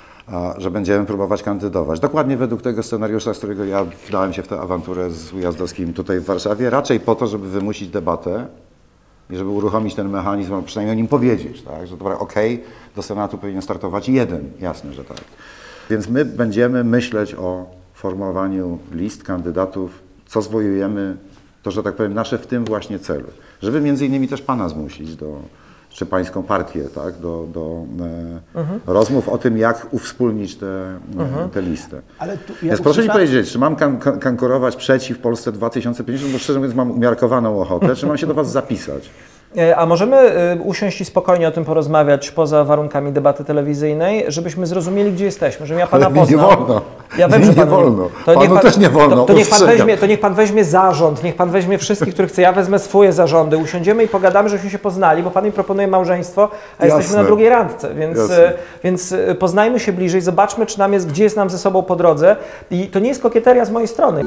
S2: a, że będziemy próbować kandydować. Dokładnie według tego scenariusza, z którego ja wdałem się w tę awanturę z Ujazdowskim tutaj w Warszawie, raczej po to, żeby wymusić debatę i żeby uruchomić ten mechanizm, a przynajmniej o nim powiedzieć, tak? Że dobra, okej, do Senatu powinien startować jeden, jasne, że tak. Więc my będziemy myśleć o formowaniu list kandydatów, co zwojujemy, to, że tak powiem, nasze w tym właśnie celu. Żeby między innymi też Pana zmusić do, czy Pańską partię, tak, do, do e,
S1: Mhm.
S2: rozmów o tym, jak uwspólnić tę e, tę listę.
S3: Ale tu ja
S2: Więc proszę mi
S3: usłyszałem-
S2: powiedzieć, czy mam kan kan konkurować przeciw Polsce dwa tysiące pięćdziesiąt, bo szczerze mówiąc mam umiarkowaną ochotę, czy mam się do Was zapisać?
S1: E, A możemy e, usiąść i spokojnie o tym porozmawiać poza warunkami debaty telewizyjnej, żebyśmy zrozumieli, gdzie jesteśmy, żebym ja Pana
S2: Ale mi nie
S1: poznał.
S2: wolno.
S1: Ja wiem,
S2: Mi
S1: że
S2: nie
S1: panu
S2: wolno.
S1: To niech
S2: Panu też nie wolno,
S1: To, to, niech pan
S2: ostrzegam.
S1: weźmie, to niech Pan weźmie zarząd, niech Pan weźmie wszystkich, których chce. Ja wezmę swoje zarządy, usiądziemy i pogadamy, żebyśmy się poznali, bo Pan mi proponuje małżeństwo, a jesteśmy
S2: Jasne.
S1: na drugiej randce, więc,
S2: Jasne.
S1: e, więc e, poznajmy się bliżej, zobaczmy, czy nam jest, gdzie jest nam ze sobą po drodze i to nie jest kokieteria z mojej strony.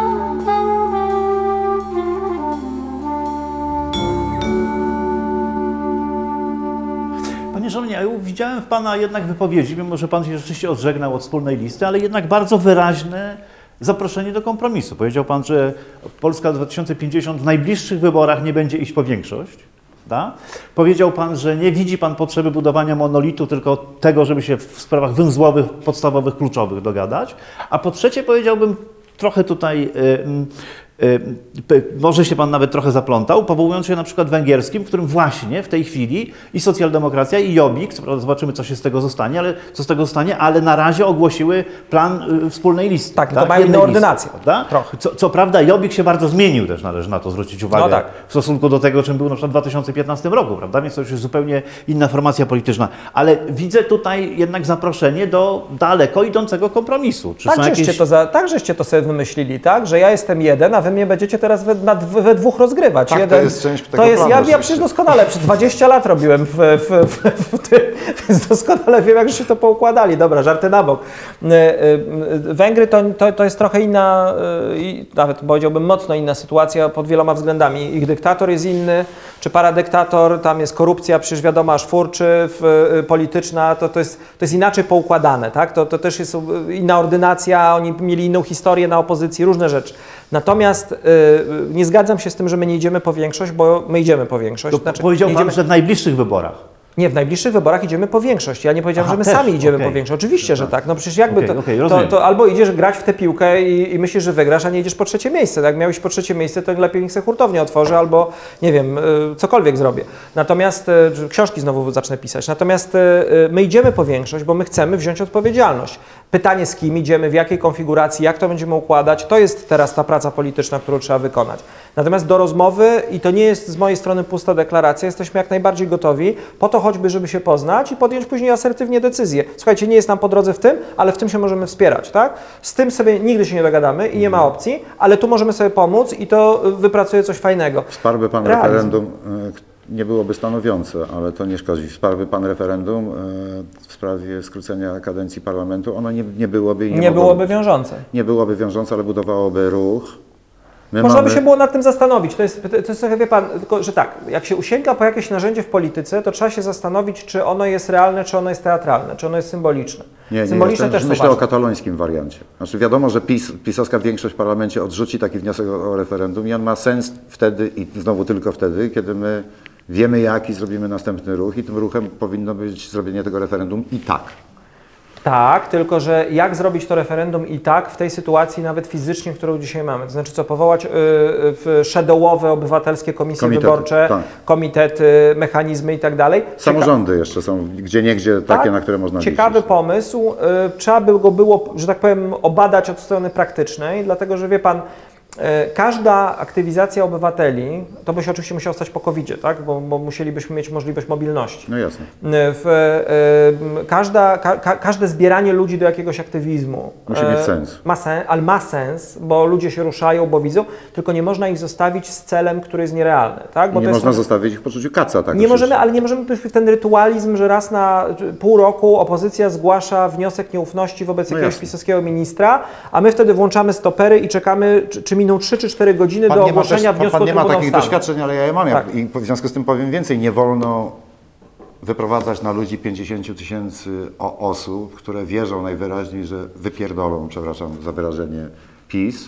S3: Panie Szymonie, ja widziałem w Pana jednak wypowiedzi, mimo że Pan się rzeczywiście odżegnał od wspólnej listy, ale jednak bardzo wyraźne zaproszenie do kompromisu. Powiedział Pan, że Polska dwa tysiące pięćdziesiąt w najbliższych wyborach nie będzie iść po większość. Da? Powiedział Pan, że nie widzi Pan potrzeby budowania monolitu, tylko tego, żeby się w sprawach węzłowych, podstawowych, kluczowych dogadać. A po trzecie powiedziałbym trochę tutaj... Yy, może się Pan nawet trochę zaplątał, powołując się na przykład węgierskim, w którym właśnie w tej chwili i socjaldemokracja, i Jobbik, co prawda zobaczymy, co się z tego zostanie, ale co z tego zostanie, ale na razie ogłosiły plan y, wspólnej listy.
S1: Tak, to mają
S3: Jednej
S1: inną
S3: listy,
S1: ordynację.
S3: prawda?
S1: Trochę.
S3: Co, co prawda Jobbik się bardzo zmienił też, należy na to zwrócić uwagę,
S1: No tak.
S3: w stosunku do tego, czym był na przykład w dwa tysiące piętnastym roku, prawda? Więc to już jest zupełnie inna formacja polityczna. Ale widzę tutaj jednak zaproszenie do daleko idącego kompromisu. Czy
S1: Tak
S3: są
S1: żeście,
S3: jakieś...
S1: to za, tak żeście to sobie wymyślili, tak? Że ja jestem jeden, a wy mnie będziecie teraz we, na, we, we dwóch rozgrywać.
S2: Tak, to
S1: jeden,
S2: jest część tego
S1: to jest,
S2: planu
S1: ja, ja
S2: oczywiście.
S1: przecież doskonale, przez dwadzieścia lat robiłem w, w, w, w, ty, więc doskonale wiem, jak się to poukładali. Dobra, żarty na bok. Węgry to, to, to jest trochę inna, nawet powiedziałbym mocno inna sytuacja pod wieloma względami. Ich dyktator jest inny, czy paradyktator, tam jest korupcja, przecież wiadomo, aż furczy, polityczna, to, to, jest, to jest inaczej poukładane, tak? To, to też jest inna ordynacja, oni mieli inną historię na opozycji, różne rzeczy. Natomiast y, nie zgadzam się z tym, że my nie idziemy po większość, bo my idziemy po większość.
S3: To
S1: znaczy,
S3: powiedział pan,
S1: idziemy...
S3: że w najbliższych wyborach.
S1: Nie, w najbliższych wyborach idziemy po większość. Ja nie powiedziałem,
S3: Aha,
S1: że my
S3: też,
S1: sami idziemy
S3: okay.
S1: po większość. Oczywiście, że tak. No przecież jakby
S3: okay,
S1: to,
S3: okay,
S1: to, to albo idziesz grać w tę piłkę i, i myślisz, że wygrasz, a nie idziesz po trzecie miejsce. Jak miałeś po trzecie miejsce, to lepiej niech sobie hurtownię otworzy albo, nie wiem, cokolwiek zrobię. Natomiast, książki znowu zacznę pisać. Natomiast my idziemy po większość, bo my chcemy wziąć odpowiedzialność. Pytanie, z kim idziemy, w jakiej konfiguracji, jak to będziemy układać, to jest teraz ta praca polityczna, którą trzeba wykonać. Natomiast do rozmowy, i to nie jest z mojej strony pusta deklaracja, jesteśmy jak najbardziej gotowi, po to choćby, żeby się poznać i podjąć później asertywnie decyzję. Słuchajcie, nie jest nam po drodze w tym, ale w tym się możemy wspierać, tak? Z tym sobie nigdy się nie dogadamy i nie ma opcji, ale tu możemy sobie pomóc i to wypracuje coś fajnego.
S2: Wsparłby pan
S1: Realizm.
S2: referendum, nie byłoby stanowiące, ale to nie szkodzi. Wsparłby pan referendum w sprawie skrócenia kadencji parlamentu, ono nie, nie byłoby i nie,
S1: Nie
S2: mogłoby,
S1: byłoby wiążące.
S2: Nie byłoby wiążące, ale budowałoby ruch. My
S1: Można
S2: mamy...
S1: by się było nad tym zastanowić. To jest, to jest trochę, wie pan, tylko, że tak, jak się usięga po jakieś narzędzie w polityce, to trzeba się zastanowić, czy ono jest realne, czy ono jest teatralne, czy ono jest symboliczne.
S2: Nie, nie
S1: symboliczne
S2: jestem,
S1: też
S2: myślę
S1: są
S2: o
S1: ważne.
S2: katalońskim wariancie. Znaczy wiadomo, że PiS, pisowska większość w parlamencie odrzuci taki wniosek o, o referendum i on ma sens wtedy i znowu tylko wtedy, kiedy my wiemy jaki zrobimy następny ruch i tym ruchem powinno być zrobienie tego referendum i tak.
S1: Tak, tylko że jak zrobić to referendum i tak w tej sytuacji nawet fizycznie, którą dzisiaj mamy? To znaczy co, powołać y, shadowowe obywatelskie komisje
S2: Komitety,
S1: wyborcze,
S2: tak.
S1: komitety, mechanizmy i tak dalej.
S2: Samorządy jeszcze są gdzie niegdzie takie,
S1: Tak,
S2: na które można
S1: ciekawy
S2: liczyć.
S1: pomysł. Y, trzeba by go było, że tak powiem, obadać od strony praktycznej, dlatego że wie pan, y, każda aktywizacja obywateli, to by się oczywiście musiało stać po kowidzie, tak? bo, bo musielibyśmy mieć możliwość mobilności.
S2: No jasne.
S1: W, y, każda, ka, każde zbieranie ludzi do jakiegoś aktywizmu
S2: Musi mieć sens.
S1: Ma sen, ale ma sens, bo ludzie się ruszają, bo widzą, tylko nie można ich zostawić z celem, który jest nierealny. Tak? Bo
S2: I nie
S1: to
S2: można
S1: jest,
S2: zostawić ich w poczuciu kaca. Tak
S1: nie możemy, ale nie możemy pójść w ten rytualizm, że raz na pół roku opozycja zgłasza wniosek nieufności wobec
S2: No
S1: jakiegoś
S2: jasne.
S1: pisowskiego ministra, a my wtedy włączamy stopery i czekamy, czy, czy miną trzy czy cztery godziny do
S2: nie ma
S1: ogłoszenia
S2: też,
S1: wniosku
S2: pan nie ma
S1: Trybunał
S2: takich
S1: Stanu.
S2: doświadczeń, ale ja je mam.
S1: Tak.
S2: I w związku z tym powiem więcej. Nie wolno wyprowadzać na ludzi pięćdziesiąt tysięcy osób, które wierzą najwyraźniej, że wypierdolą, przepraszam za wyrażenie, PiS,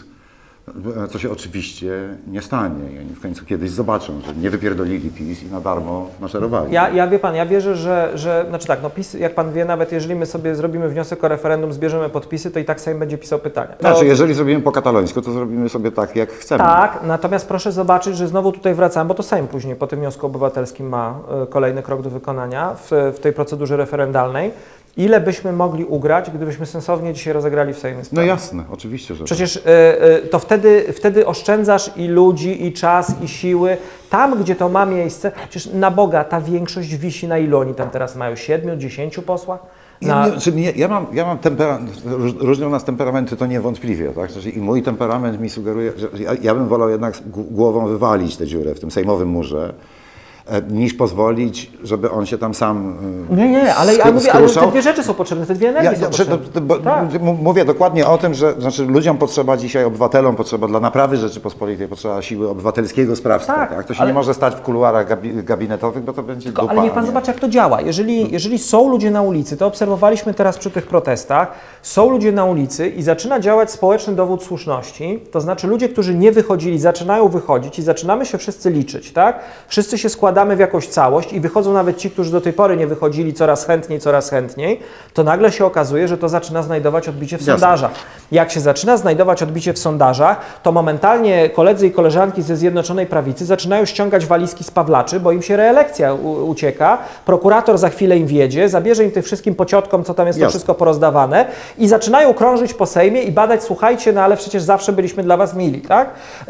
S2: co się oczywiście nie stanie. I oni w końcu kiedyś zobaczą, że nie wypierdolili PiS i na darmo maszerowali.
S1: Ja, ja wie pan, ja wierzę, że, że znaczy tak, no PiS, jak pan wie, nawet jeżeli my sobie zrobimy wniosek o referendum, zbierzemy podpisy, to i tak Sejm będzie pisał pytania. To,
S2: Znaczy, jeżeli zrobimy po katalońsku, to zrobimy sobie tak, jak chcemy.
S1: tak, natomiast proszę zobaczyć, że znowu tutaj wracam, bo to Sejm później po tym wniosku obywatelskim ma y, kolejny krok do wykonania w, w tej procedurze referendalnej. Ile byśmy mogli ugrać, gdybyśmy sensownie dzisiaj rozegrali w Sejmie
S2: No
S1: sprawę?
S2: jasne, oczywiście, że
S1: Przecież y, y, to wtedy, wtedy oszczędzasz i ludzi, i czas, i siły. Tam, gdzie to ma miejsce, przecież na Boga ta większość wisi na ilu oni tam teraz mają? Siedmiu, dziesięciu posłach? Na...
S2: Ja, czy nie, ja mam, ja mam temperament, różnią nas temperamenty, to niewątpliwie, tak? Znaczy, i mój temperament mi sugeruje, że ja, ja bym wolał jednak głową wywalić tę dziurę w tym sejmowym murze, niż pozwolić, żeby on się tam sam
S1: Nie, nie, ale ja mówię, ale te dwie rzeczy są potrzebne, te dwie energie
S2: ja,
S1: są
S2: ja,
S1: potrzebne.
S2: to, to, bo,
S1: tak.
S2: Mówię dokładnie o tym, że znaczy, ludziom potrzeba dzisiaj, obywatelom potrzeba dla naprawy Rzeczypospolitej, potrzeba siły obywatelskiego sprawstwa.
S1: Tak,
S2: Tak, To się
S1: ale...
S2: nie może stać w kuluarach gabi, gabinetowych, bo to będzie
S1: Tylko,
S2: dupa.
S1: ale niech pan
S2: nie?
S1: zobaczy, jak to działa. Jeżeli, jeżeli są ludzie na ulicy, to obserwowaliśmy teraz przy tych protestach, są ludzie na ulicy i zaczyna działać społeczny dowód słuszności, to znaczy ludzie, którzy nie wychodzili, zaczynają wychodzić i zaczynamy się wszyscy liczyć, tak? Wszyscy się składamy w jakąś całość i wychodzą nawet ci, którzy do tej pory nie wychodzili coraz chętniej, coraz chętniej, to nagle się okazuje, że to zaczyna znajdować odbicie w
S2: Jasne.
S1: sondażach. Jak się zaczyna znajdować odbicie w sondażach, to momentalnie koledzy i koleżanki ze Zjednoczonej Prawicy zaczynają ściągać walizki z Pawlaczy, bo im się reelekcja u- ucieka, prokurator za chwilę im wjedzie, zabierze im tych wszystkim pociotkom, co tam jest to
S2: Jasne.
S1: wszystko porozdawane i zaczynają krążyć po Sejmie i badać, słuchajcie, no ale przecież zawsze byliśmy dla was mili, tak?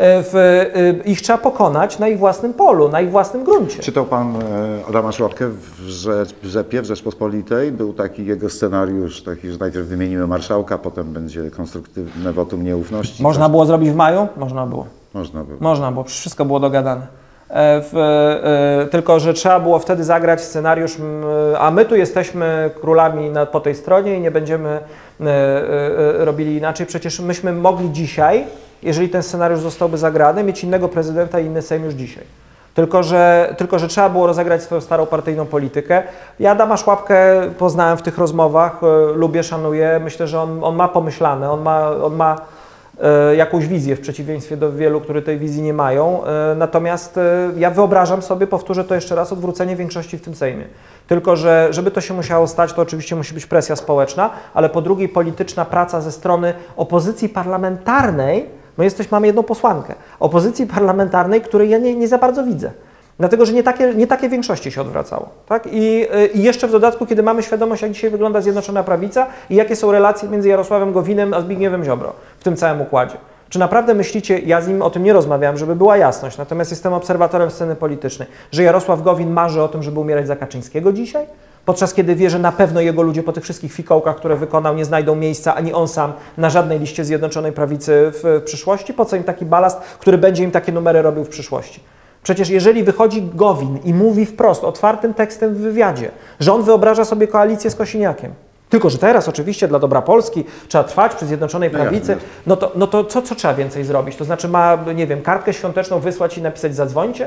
S1: W, y, ich trzeba pokonać na ich własnym polu, na ich własnym gruncie.
S2: Czytał pan Adama Szłapkę w Rzecz, w Rzepie, w Rzeczpospolitej. Był taki jego scenariusz, taki, że najpierw wymienimy marszałka, potem będzie konstruktywne wotum nieufności.
S1: Można było zrobić w maju? Można było.
S2: Można było.
S1: Można było, przecież wszystko było dogadane. W, y, tylko że trzeba było wtedy zagrać scenariusz, y, a my tu jesteśmy królami na, po tej stronie i nie będziemy y, y, robili inaczej. Przecież myśmy mogli dzisiaj, jeżeli ten scenariusz zostałby zagrany, mieć innego prezydenta i inny Sejm już dzisiaj. Tylko że, tylko, że trzeba było rozegrać swoją starą partyjną politykę. Ja Adama Szłapkę poznałem w tych rozmowach, y, lubię, szanuję. Myślę, że on, on ma pomyślane, on ma, on ma y, jakąś wizję w przeciwieństwie do wielu, którzy tej wizji nie mają. Y, natomiast y, ja wyobrażam sobie, powtórzę to jeszcze raz, odwrócenie większości w tym Sejmie. Tylko że żeby to się musiało stać, to oczywiście musi być presja społeczna, ale po drugiej polityczna praca ze strony opozycji parlamentarnej. My jesteśmy, mamy jedną posłankę opozycji parlamentarnej, której ja nie, nie za bardzo widzę. Dlatego, że nie takie, nie takie większości się odwracało. Tak? I, I jeszcze w dodatku, kiedy mamy świadomość, jak dzisiaj wygląda Zjednoczona Prawica i jakie są relacje między Jarosławem Gowinem a Zbigniewem Ziobro w tym całym układzie. Czy naprawdę myślicie, ja z nim o tym nie rozmawiałem, żeby była jasność, natomiast jestem obserwatorem sceny politycznej, że Jarosław Gowin marzy o tym, żeby umierać za Kaczyńskiego dzisiaj? Podczas kiedy wie, że na pewno jego ludzie po tych wszystkich fikołkach, które wykonał, nie znajdą miejsca, ani on sam, na żadnej liście Zjednoczonej Prawicy w, w przyszłości? Po co im taki balast, który będzie im takie numery robił w przyszłości? Przecież jeżeli wychodzi Gowin i mówi wprost, otwartym tekstem w wywiadzie, że on wyobraża sobie koalicję z Kosiniakiem, tylko że teraz oczywiście dla dobra Polski trzeba trwać przy Zjednoczonej Prawicy, no to, no to co, co trzeba więcej zrobić? To znaczy ma, nie wiem, kartkę świąteczną wysłać i napisać zadzwońcie?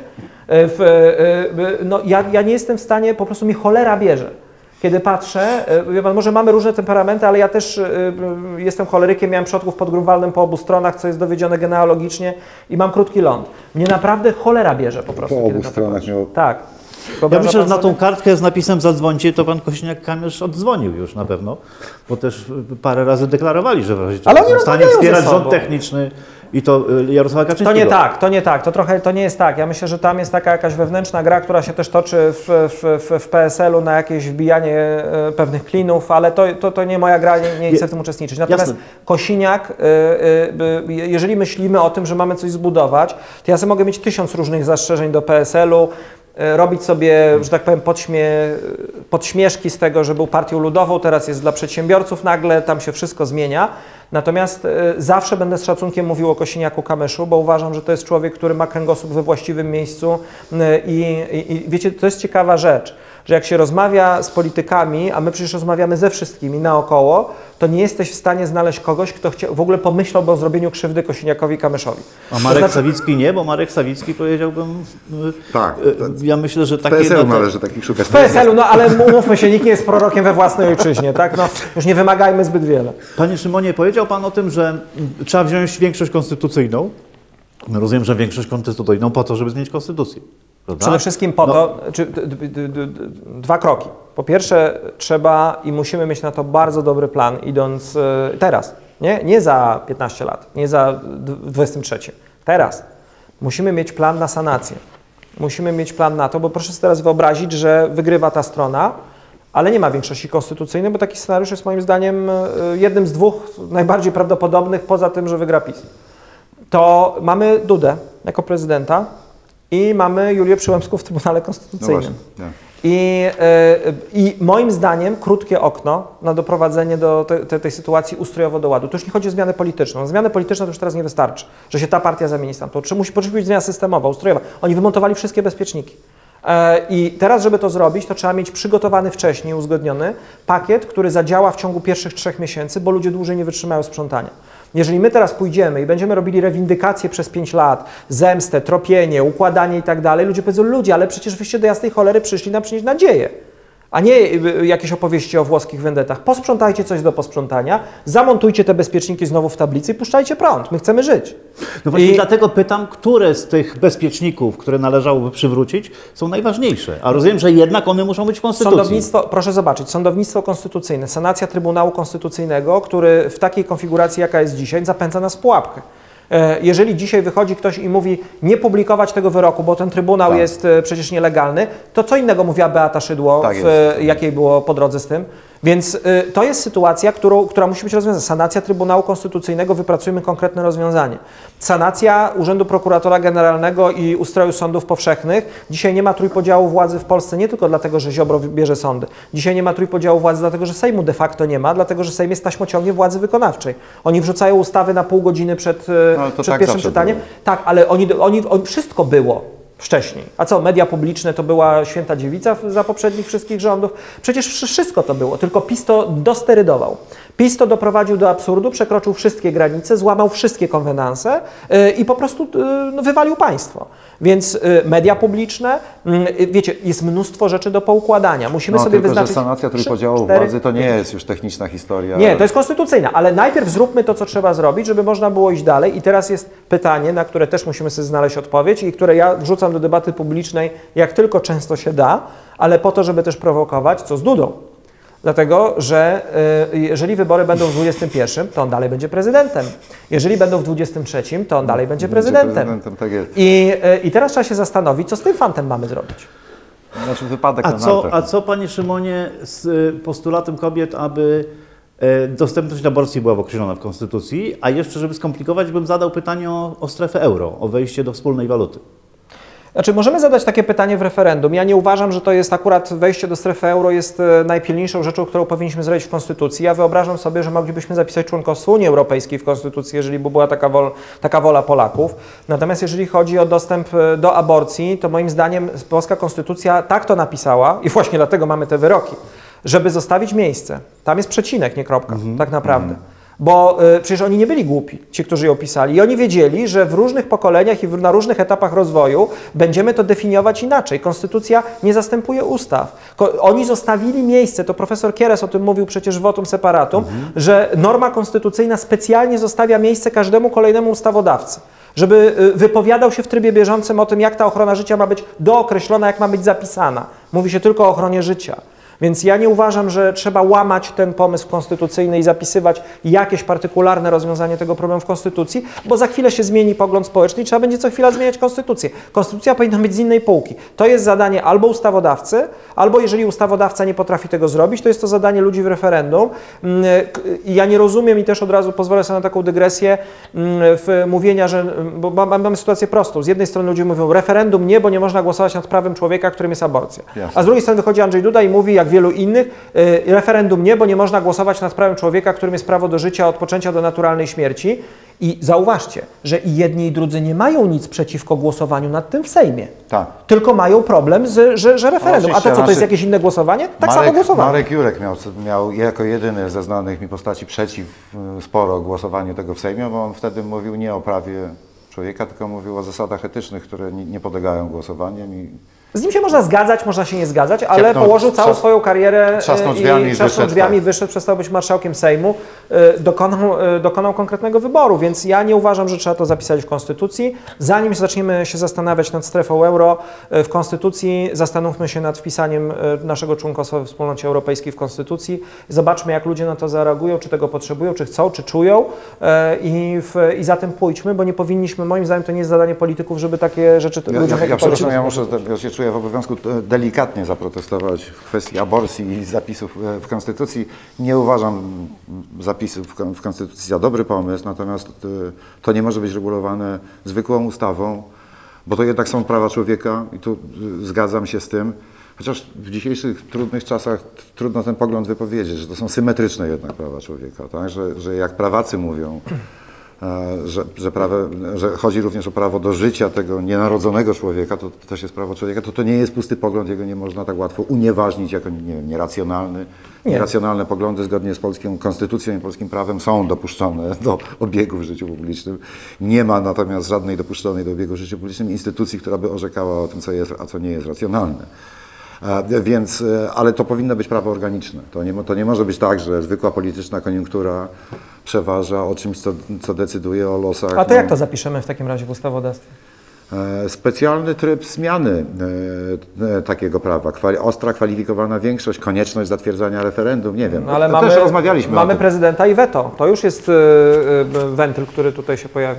S1: W, no ja, ja nie jestem w stanie, po prostu mi cholera bierze. Kiedy patrzę, wie pan, może mamy różne temperamenty, ale ja też jestem cholerykiem, miałem przodków pod Grunwaldem po obu stronach, co jest dowiedzione genealogicznie i mam krótki ląd. Mnie naprawdę cholera bierze po prostu.
S2: Po obu stronach miał...
S1: Tak.
S3: Ja myślę, że na tą kartkę z napisem zadzwońcie, to pan Kosiniak-Kamysz oddzwonił już na pewno, bo też parę razy deklarowali, że w razie czego są w stanie wspierać rząd techniczny i to Jarosława Kaczyńskiego.
S1: To nie tak, to nie tak, to trochę to nie jest tak. Ja myślę, że tam jest taka jakaś wewnętrzna gra, która się też toczy w, w, w P S L u na jakieś wbijanie pewnych klinów, ale to, to, to nie moja gra, nie, nie chcę w tym uczestniczyć. Natomiast Jasne. Kosiniak, jeżeli myślimy o tym, że mamy coś zbudować, to ja sobie mogę mieć tysiąc różnych zastrzeżeń do P S L u, robić sobie, że tak powiem, podśmie, podśmieszki z tego, że był partią ludową, teraz jest dla przedsiębiorców nagle, tam się wszystko zmienia. Natomiast y, zawsze będę z szacunkiem mówił o Kosiniaku-Kamyszu, bo uważam, że to jest człowiek, który ma kręgosłup we właściwym miejscu y, i, i wiecie, to jest ciekawa rzecz, że jak się rozmawia z politykami, a my przecież rozmawiamy ze wszystkimi naokoło, to nie jesteś w stanie znaleźć kogoś, kto chcia, w ogóle pomyślałby o zrobieniu krzywdy Kosiniakowi-Kamyszowi.
S3: A Marek znaczy... Sawicki nie, bo Marek Sawicki powiedziałbym...
S2: Tak.
S3: Ja myślę, że takie...
S2: W P S L u należy takich szukać.
S1: W P S L u, no ale mówmy się, nikt nie jest prorokiem we własnej ojczyźnie, tak? No, już nie wymagajmy zbyt wiele.
S3: Panie Szymonie, powiedział pan o tym, że trzeba wziąć większość konstytucyjną. Rozumiem, że większość konstytucyjną po to, żeby zmienić konstytucję. Prawda?
S1: Przede wszystkim po no. to, czy, d, d, d, d, dwa kroki. Po pierwsze, trzeba i musimy mieć na to bardzo dobry plan, idąc y, teraz, nie? Nie za piętnaście lat, nie za dwudziestym trzecim. Teraz musimy mieć plan na sanację. Musimy mieć plan na to, bo proszę sobie teraz wyobrazić, że wygrywa ta strona, ale nie ma większości konstytucyjnej, bo taki scenariusz jest moim zdaniem jednym z dwóch najbardziej prawdopodobnych, poza tym, że wygra PiS. To mamy Dudę jako prezydenta i mamy Julię Przyłębską w Trybunale Konstytucyjnym. No właśnie, I, yy, I moim zdaniem krótkie okno na doprowadzenie do te, te, tej sytuacji ustrojowo do ładu. To już nie chodzi o zmianę polityczną. Zmianę polityczną to już teraz nie wystarczy, że się ta partia zamieni z tamtą. Musi być zmiana systemowa, ustrojowa. Oni wymontowali wszystkie bezpieczniki. I teraz, żeby to zrobić, to trzeba mieć przygotowany wcześniej, uzgodniony pakiet, który zadziała w ciągu pierwszych trzech miesięcy, bo ludzie dłużej nie wytrzymają sprzątania. Jeżeli my teraz pójdziemy i będziemy robili rewindykację przez pięć lat, zemstę, tropienie, układanie i tak dalej, ludzie powiedzą, ludzie, ale przecież wyście do jasnej cholery przyszli nam przynieść nadzieję, a nie jakieś opowieści o włoskich wendetach. Posprzątajcie coś do posprzątania, zamontujcie te bezpieczniki znowu w tablicy i puszczajcie prąd. My chcemy żyć.
S3: No właśnie
S1: I...
S3: dlatego pytam, które z tych bezpieczników, które należałoby przywrócić, są najważniejsze. A rozumiem, że jednak one muszą być w Konstytucji.
S1: Sądownictwo, proszę zobaczyć, sądownictwo konstytucyjne, sanacja Trybunału Konstytucyjnego, który w takiej konfiguracji, jaka jest dzisiaj, zapędza nas w pułapkę. Jeżeli dzisiaj wychodzi ktoś i mówi nie publikować tego wyroku, bo ten Trybunał tak. jest przecież nielegalny, to co innego mówiła Beata Szydło, tak w, jakiej było po drodze z tym. Więc y, to jest sytuacja, którą, która musi być rozwiązana. Sanacja Trybunału Konstytucyjnego, wypracujmy konkretne rozwiązanie. Sanacja Urzędu Prokuratora Generalnego i ustroju sądów powszechnych. Dzisiaj nie ma trójpodziału władzy w Polsce nie tylko dlatego, że Ziobro bierze sądy. Dzisiaj nie ma trójpodziału władzy dlatego, że Sejmu de facto nie ma, dlatego, że Sejm jest taśmociągiem władzy wykonawczej. Oni wrzucają ustawy na pół godziny przed, no, przed tak pierwszym czytaniem. Było. Tak, ale oni, oni, oni, wszystko było. wcześniej. A co, media publiczne to była święta dziewica za poprzednich wszystkich rządów? Przecież wszystko to było, tylko PiS to dosterydował. PiS to doprowadził do absurdu, przekroczył wszystkie granice, złamał wszystkie konwenanse yy, i po prostu yy, no, wywalił państwo. Więc yy, media publiczne, yy, wiecie, jest mnóstwo rzeczy do poukładania. Musimy
S2: no,
S1: sobie
S2: tylko,
S1: wyznaczyć...
S2: że sanacja trójpodziału
S1: cztery,
S2: władzy to nie jest już techniczna historia.
S1: Nie, to jest konstytucyjna, ale najpierw zróbmy to, co trzeba zrobić, żeby można było iść dalej. I teraz jest pytanie, na które też musimy sobie znaleźć odpowiedź i które ja wrzucam do debaty publicznej, jak tylko często się da, ale po to, żeby też prowokować, co z Dudą. Dlatego, że y, jeżeli wybory będą w dwudziestym pierwszym, to on dalej będzie prezydentem. Jeżeli będą w dwudziestym trzecim, to on dalej będzie prezydentem.
S2: Będzie prezydentem, tak jest.
S1: I, y, I teraz trzeba się zastanowić, co z tym fantem mamy zrobić.
S2: Znaczy wypadek
S3: A
S2: na
S3: co,
S2: nartach.
S3: a co, panie Szymonie, z y, postulatem kobiet, aby e, dostępność aborcji była określona w Konstytucji, a jeszcze, żeby skomplikować, bym zadał pytanie o, o strefę euro, o wejście do wspólnej waluty.
S1: Znaczy, możemy zadać takie pytanie w referendum. Ja nie uważam, że to jest akurat wejście do strefy euro jest e, najpilniejszą rzeczą, którą powinniśmy zrobić w Konstytucji. Ja wyobrażam sobie, że moglibyśmy zapisać członkostwo Unii Europejskiej w Konstytucji, jeżeli by była taka, wol, taka wola Polaków. Natomiast jeżeli chodzi o dostęp e, do aborcji, to moim zdaniem polska Konstytucja tak to napisała i właśnie dlatego mamy te wyroki, żeby zostawić miejsce. Tam jest przecinek, nie kropka,
S2: Mhm.
S1: tak naprawdę. Mhm. Bo y, przecież oni nie byli głupi, ci, którzy ją pisali. I oni wiedzieli, że w różnych pokoleniach i w, na różnych etapach rozwoju będziemy to definiować inaczej. Konstytucja nie zastępuje ustaw. Ko oni zostawili miejsce, to profesor Kieres o tym mówił przecież w votum separatum, mhm. że norma konstytucyjna specjalnie zostawia miejsce każdemu kolejnemu ustawodawcy, żeby y, wypowiadał się w trybie bieżącym o tym, jak ta ochrona życia ma być dookreślona, jak ma być zapisana. Mówi się tylko o ochronie życia. Więc ja nie uważam, że trzeba łamać ten pomysł konstytucyjny i zapisywać jakieś partykularne rozwiązanie tego problemu w Konstytucji, bo za chwilę się zmieni pogląd społeczny i trzeba będzie co chwila zmieniać Konstytucję. Konstytucja powinna być z innej półki. To jest zadanie albo ustawodawcy, albo jeżeli ustawodawca nie potrafi tego zrobić, to jest to zadanie ludzi w referendum. I ja nie rozumiem i też od razu pozwolę sobie na taką dygresję w mówienia, że, bo mamy sytuację prostą. Z jednej strony ludzie mówią referendum nie, bo nie można głosować nad prawem człowieka, którym jest aborcja.
S2: Jasne.
S1: A z drugiej strony wychodzi Andrzej Duda i mówi, jak wielu innych, y, referendum nie, bo nie można głosować nad prawem człowieka, którym jest prawo do życia od poczęcia do naturalnej śmierci. I zauważcie, że i jedni i drudzy nie mają nic przeciwko głosowaniu nad tym w Sejmie.
S2: Tak.
S1: Tylko mają problem, z, że, że referendum. A to co, to jest
S2: znaczy,
S1: jakieś inne głosowanie? Tak
S2: Marek,
S1: samo głosowanie.
S2: Marek Jurek miał, miał jako jedyny ze znanych mi postaci przeciw sporo głosowaniu tego w Sejmie, bo on wtedy mówił nie o prawie człowieka, tylko mówił o zasadach etycznych, które nie, nie podlegają głosowaniom. I
S1: z nim się można zgadzać, można się nie zgadzać, ale
S2: Ciepnął,
S1: położył całą
S2: trzas,
S1: swoją karierę
S2: trzasnął
S1: i
S2: drzwiami,
S1: trzasnął
S2: wyszedł,
S1: drzwiami,
S2: tak.
S1: wyszedł, przestał być marszałkiem Sejmu, dokonał, dokonał konkretnego wyboru, więc ja nie uważam, że trzeba to zapisać w Konstytucji. Zanim zaczniemy się zastanawiać nad strefą euro w Konstytucji, zastanówmy się nad wpisaniem naszego członkostwa we Wspólnocie Europejskiej w Konstytucji. Zobaczmy, jak ludzie na to zareagują, czy tego potrzebują, czy chcą, czy czują i, w, i za tym pójdźmy, bo nie powinniśmy, moim zdaniem to nie jest zadanie polityków, żeby takie rzeczy
S2: Ja,
S1: ludziom...
S2: ja, ja przepraszam, ja muszę, ja się czuję w obowiązku delikatnie zaprotestować w kwestii aborcji i zapisów w Konstytucji. Nie uważam zapisów w Konstytucji za dobry pomysł, natomiast to nie może być regulowane zwykłą ustawą, bo to jednak są prawa człowieka i tu zgadzam się z tym, chociaż w dzisiejszych trudnych czasach trudno ten pogląd wypowiedzieć, że to są symetryczne jednak prawa człowieka, tak? że, że jak prawacy mówią, Że, że, prawo, że chodzi również o prawo do życia tego nienarodzonego człowieka, to, to też jest prawo człowieka, to to nie jest pusty pogląd, jego nie można tak łatwo unieważnić jako nie wiem, nieracjonalny. Nie. Nieracjonalne poglądy zgodnie z polską konstytucją i polskim prawem są dopuszczone do obiegu w życiu publicznym. Nie ma natomiast żadnej dopuszczonej do obiegu w życiu publicznym instytucji, która by orzekała o tym, co jest, a co nie jest racjonalne. Więc, ale to powinno być prawo organiczne. To nie, to nie może być tak, że zwykła polityczna koniunktura przeważa o czymś, co, co decyduje o losach.
S1: A to jak to zapiszemy w takim razie w ustawodawstwie?
S2: Specjalny tryb zmiany e, takiego prawa, Kwali, ostra kwalifikowana większość, konieczność zatwierdzania referendum, nie wiem.
S1: No, ale
S2: to
S1: mamy,
S2: też rozmawialiśmy
S1: mamy
S2: o tym.
S1: prezydenta i weto. To już jest y, y, wentyl, który tutaj się pojawia.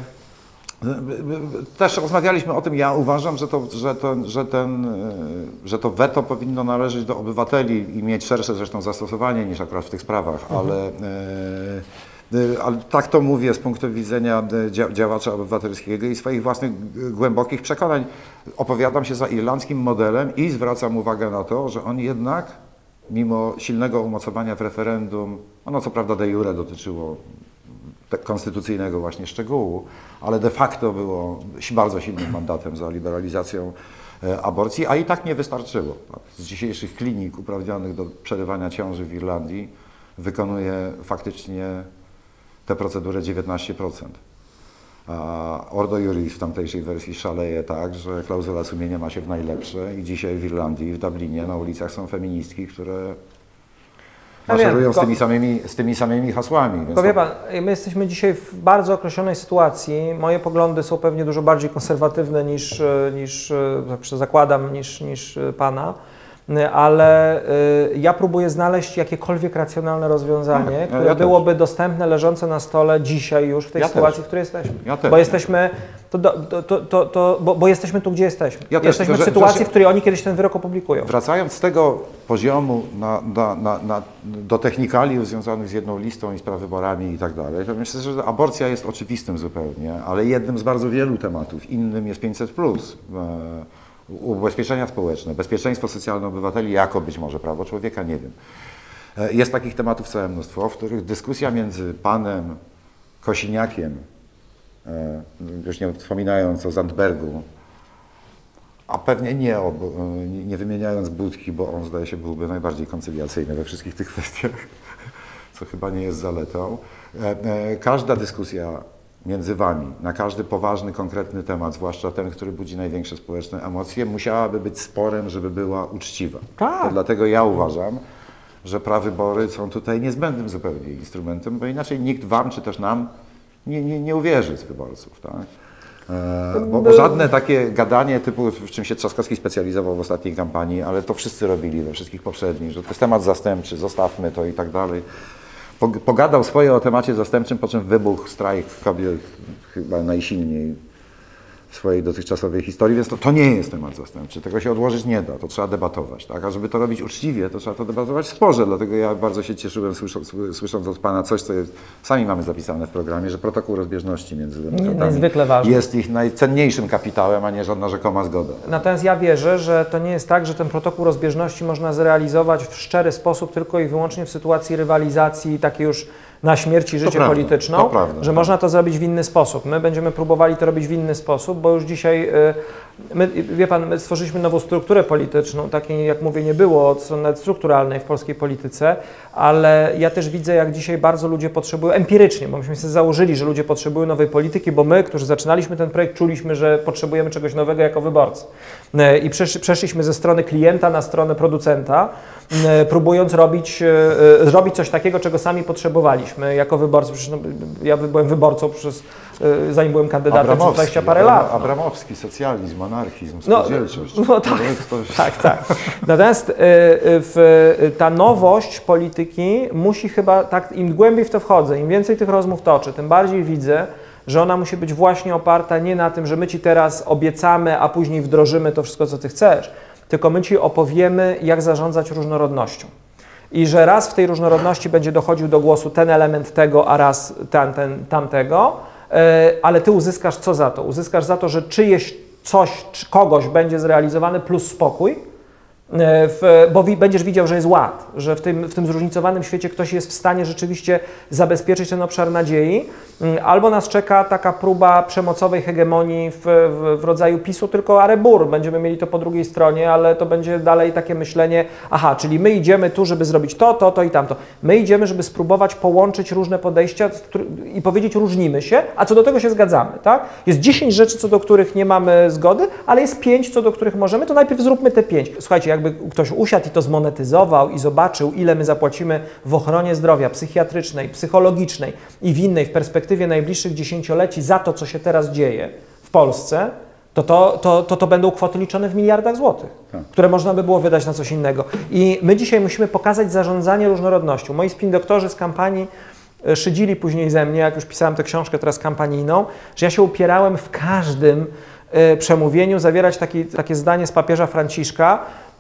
S2: Też rozmawialiśmy o tym. Ja uważam, że to, że, to, że, ten, że to weto powinno należeć do obywateli i mieć szersze zresztą zastosowanie niż akurat w tych sprawach, mhm. ale, ale tak to mówię z punktu widzenia działacza obywatelskiego i swoich własnych głębokich przekonań. Opowiadam się za irlandzkim modelem i zwracam uwagę na to, że on jednak, mimo silnego umocowania w referendum, ono co prawda de jure dotyczyło konstytucyjnego właśnie szczegółu, ale de facto było bardzo silnym mandatem za liberalizacją aborcji, a i tak nie wystarczyło. Z dzisiejszych klinik uprawnionych do przerywania ciąży w Irlandii wykonuje faktycznie tę procedurę dziewiętnaście procent. A Ordo Iuris w tamtejszej wersji szaleje tak, że klauzula sumienia ma się w najlepsze i dzisiaj w Irlandii, w Dublinie na ulicach są feministki, które maszerują z tymi samymi, z tymi samymi hasłami. Więc
S1: Tylko wie pan, my jesteśmy dzisiaj w bardzo określonej sytuacji. Moje poglądy są pewnie dużo bardziej konserwatywne niż, niż zakładam, niż, niż pana, ale ja próbuję znaleźć jakiekolwiek racjonalne rozwiązanie,
S2: ja,
S1: które
S2: ja
S1: byłoby dostępne, leżące na stole dzisiaj już w tej
S2: ja
S1: sytuacji,
S2: też.
S1: w której jesteśmy.
S2: Ja też.
S1: Bo jesteśmy, to, to, to, to, to, bo, bo jesteśmy tu, gdzie jesteśmy.
S2: Ja też,
S1: jesteśmy
S2: tylko,
S1: w
S2: że-
S1: sytuacji,
S2: że-
S1: w której oni kiedyś ten wyrok opublikują.
S2: Wracając z tego poziomu na, na, na, na, do technikaliów związanych z jedną listą i z prawyborami i tak dalej, to myślę, że aborcja jest oczywistym zupełnie, ale jednym z bardzo wielu tematów. Innym jest pięćset plus, e, ubezpieczenia społeczne, bezpieczeństwo socjalne obywateli jako być może prawo człowieka, nie wiem. E, jest takich tematów całe mnóstwo, w których dyskusja między panem Kosiniakiem, e, już nie wspominając o Zandbergu, a pewnie nie, o, nie wymieniając Budki, bo on zdaje się byłby najbardziej koncyliacyjny we wszystkich tych kwestiach, co chyba nie jest zaletą. Każda dyskusja między wami na każdy poważny, konkretny temat, zwłaszcza ten, który budzi największe społeczne emocje, musiałaby być sporem, żeby była uczciwa.
S1: Tak.
S2: To dlatego ja uważam, że prawybory są tutaj niezbędnym zupełnie instrumentem, bo inaczej nikt wam, czy też nam nie, nie, nie uwierzy z wyborców. Tak? E, Bo, bo żadne takie gadanie typu, w czym się Trzaskowski specjalizował w ostatniej kampanii, ale to wszyscy robili we wszystkich poprzednich, że to jest temat zastępczy, zostawmy to i tak dalej. Pog- Pogadał swoje o temacie zastępczym, po czym wybuchł strajk kobiet chyba najsilniej w swojej dotychczasowej historii, więc to, to nie jest temat zastępczy. Tego się odłożyć nie da, to trzeba debatować. Tak? A żeby to robić uczciwie, to trzeba to debatować w sporze. Dlatego ja bardzo się cieszyłem, słysząc, słysząc od pana coś, co jest, sami mamy zapisane w programie, że protokół rozbieżności między demokratami
S1: Niezwykle ważny.
S2: jest ich najcenniejszym kapitałem, a nie żadna rzekoma zgoda.
S1: Natomiast ja wierzę, że to nie jest tak, że ten protokół rozbieżności można zrealizować w szczery sposób tylko i wyłącznie w sytuacji rywalizacji takiej już na śmierć i życie
S2: prawda,
S1: polityczną,
S2: to prawda,
S1: że
S2: tak.
S1: można to zrobić w inny sposób. My będziemy próbowali to robić w inny sposób, bo już dzisiaj, y, my, wie pan, my stworzyliśmy nową strukturę polityczną, takiej, jak mówię, nie było od strony nawet strukturalnej w polskiej polityce, ale ja też widzę, jak dzisiaj bardzo ludzie potrzebują, empirycznie, bo myśmy sobie założyli, że ludzie potrzebują nowej polityki, bo my, którzy zaczynaliśmy ten projekt, czuliśmy, że potrzebujemy czegoś nowego jako wyborcy. Y, I przesz, przeszliśmy ze strony klienta na stronę producenta, y, próbując robić, y, robić coś takiego, czego sami potrzebowaliśmy jako wyborcy. Przecież no, ja byłem wyborcą przez, y, zanim byłem kandydatem przez dwadzieścia parę lat. No.
S2: Abramowski, socjalizm, anarchizm,
S1: No,
S2: spółdzielczość.
S1: no tak,
S2: To jest to-
S1: tak, tak. Natomiast y, y, w, y, ta nowość polityki musi chyba, tak, im głębiej w to wchodzę, im więcej tych rozmów toczę, tym bardziej widzę, że ona musi być właśnie oparta nie na tym, że my ci teraz obiecamy, a później wdrożymy to wszystko, co ty chcesz, tylko my ci opowiemy, jak zarządzać różnorodnością. I że raz w tej różnorodności będzie dochodził do głosu ten element tego, a raz ten, ten, tamtego, yy, ale ty uzyskasz co za to? Uzyskasz za to, że czyjeś coś, czy kogoś będzie zrealizowane plus spokój, yy, w, bo wi, będziesz widział, że jest ład, że w tym, w tym zróżnicowanym świecie ktoś jest w stanie rzeczywiście zabezpieczyć ten obszar nadziei, yy, albo nas czeka taka próba przemocowej hegemonii w, w, w rodzaju PiSu, tylko arebur. Będziemy mieli to po drugiej stronie, ale to będzie dalej takie myślenie, aha, czyli my idziemy tu, żeby zrobić to, to, to i tamto. My idziemy, żeby spróbować połączyć różne podejścia i powiedzieć, różnimy się, a co do tego się zgadzamy, tak? Jest dziesięć rzeczy, co do których nie mamy zgody, ale jest pięć, co do których możemy, to najpierw zróbmy te pięć. Słuchajcie, jakby ktoś usiadł i to zmonetyzował i zobaczył, ile my zapłacimy w ochronie zdrowia psychiatrycznej, psychologicznej i w innej, w perspektywie najbliższych dziesięcioleci za to, co się teraz dzieje w Polsce, to to, to, to, to będą kwoty liczone w miliardach złotych,
S2: Tak.
S1: które można by było wydać na coś innego. I my dzisiaj musimy pokazać zarządzanie różnorodnością. Moi spin-doktorzy z kampanii e, szydzili później ze mnie, jak już pisałem tę książkę teraz kampanijną, że ja się upierałem w każdym e, przemówieniu zawierać taki, takie zdanie z papieża Franciszka,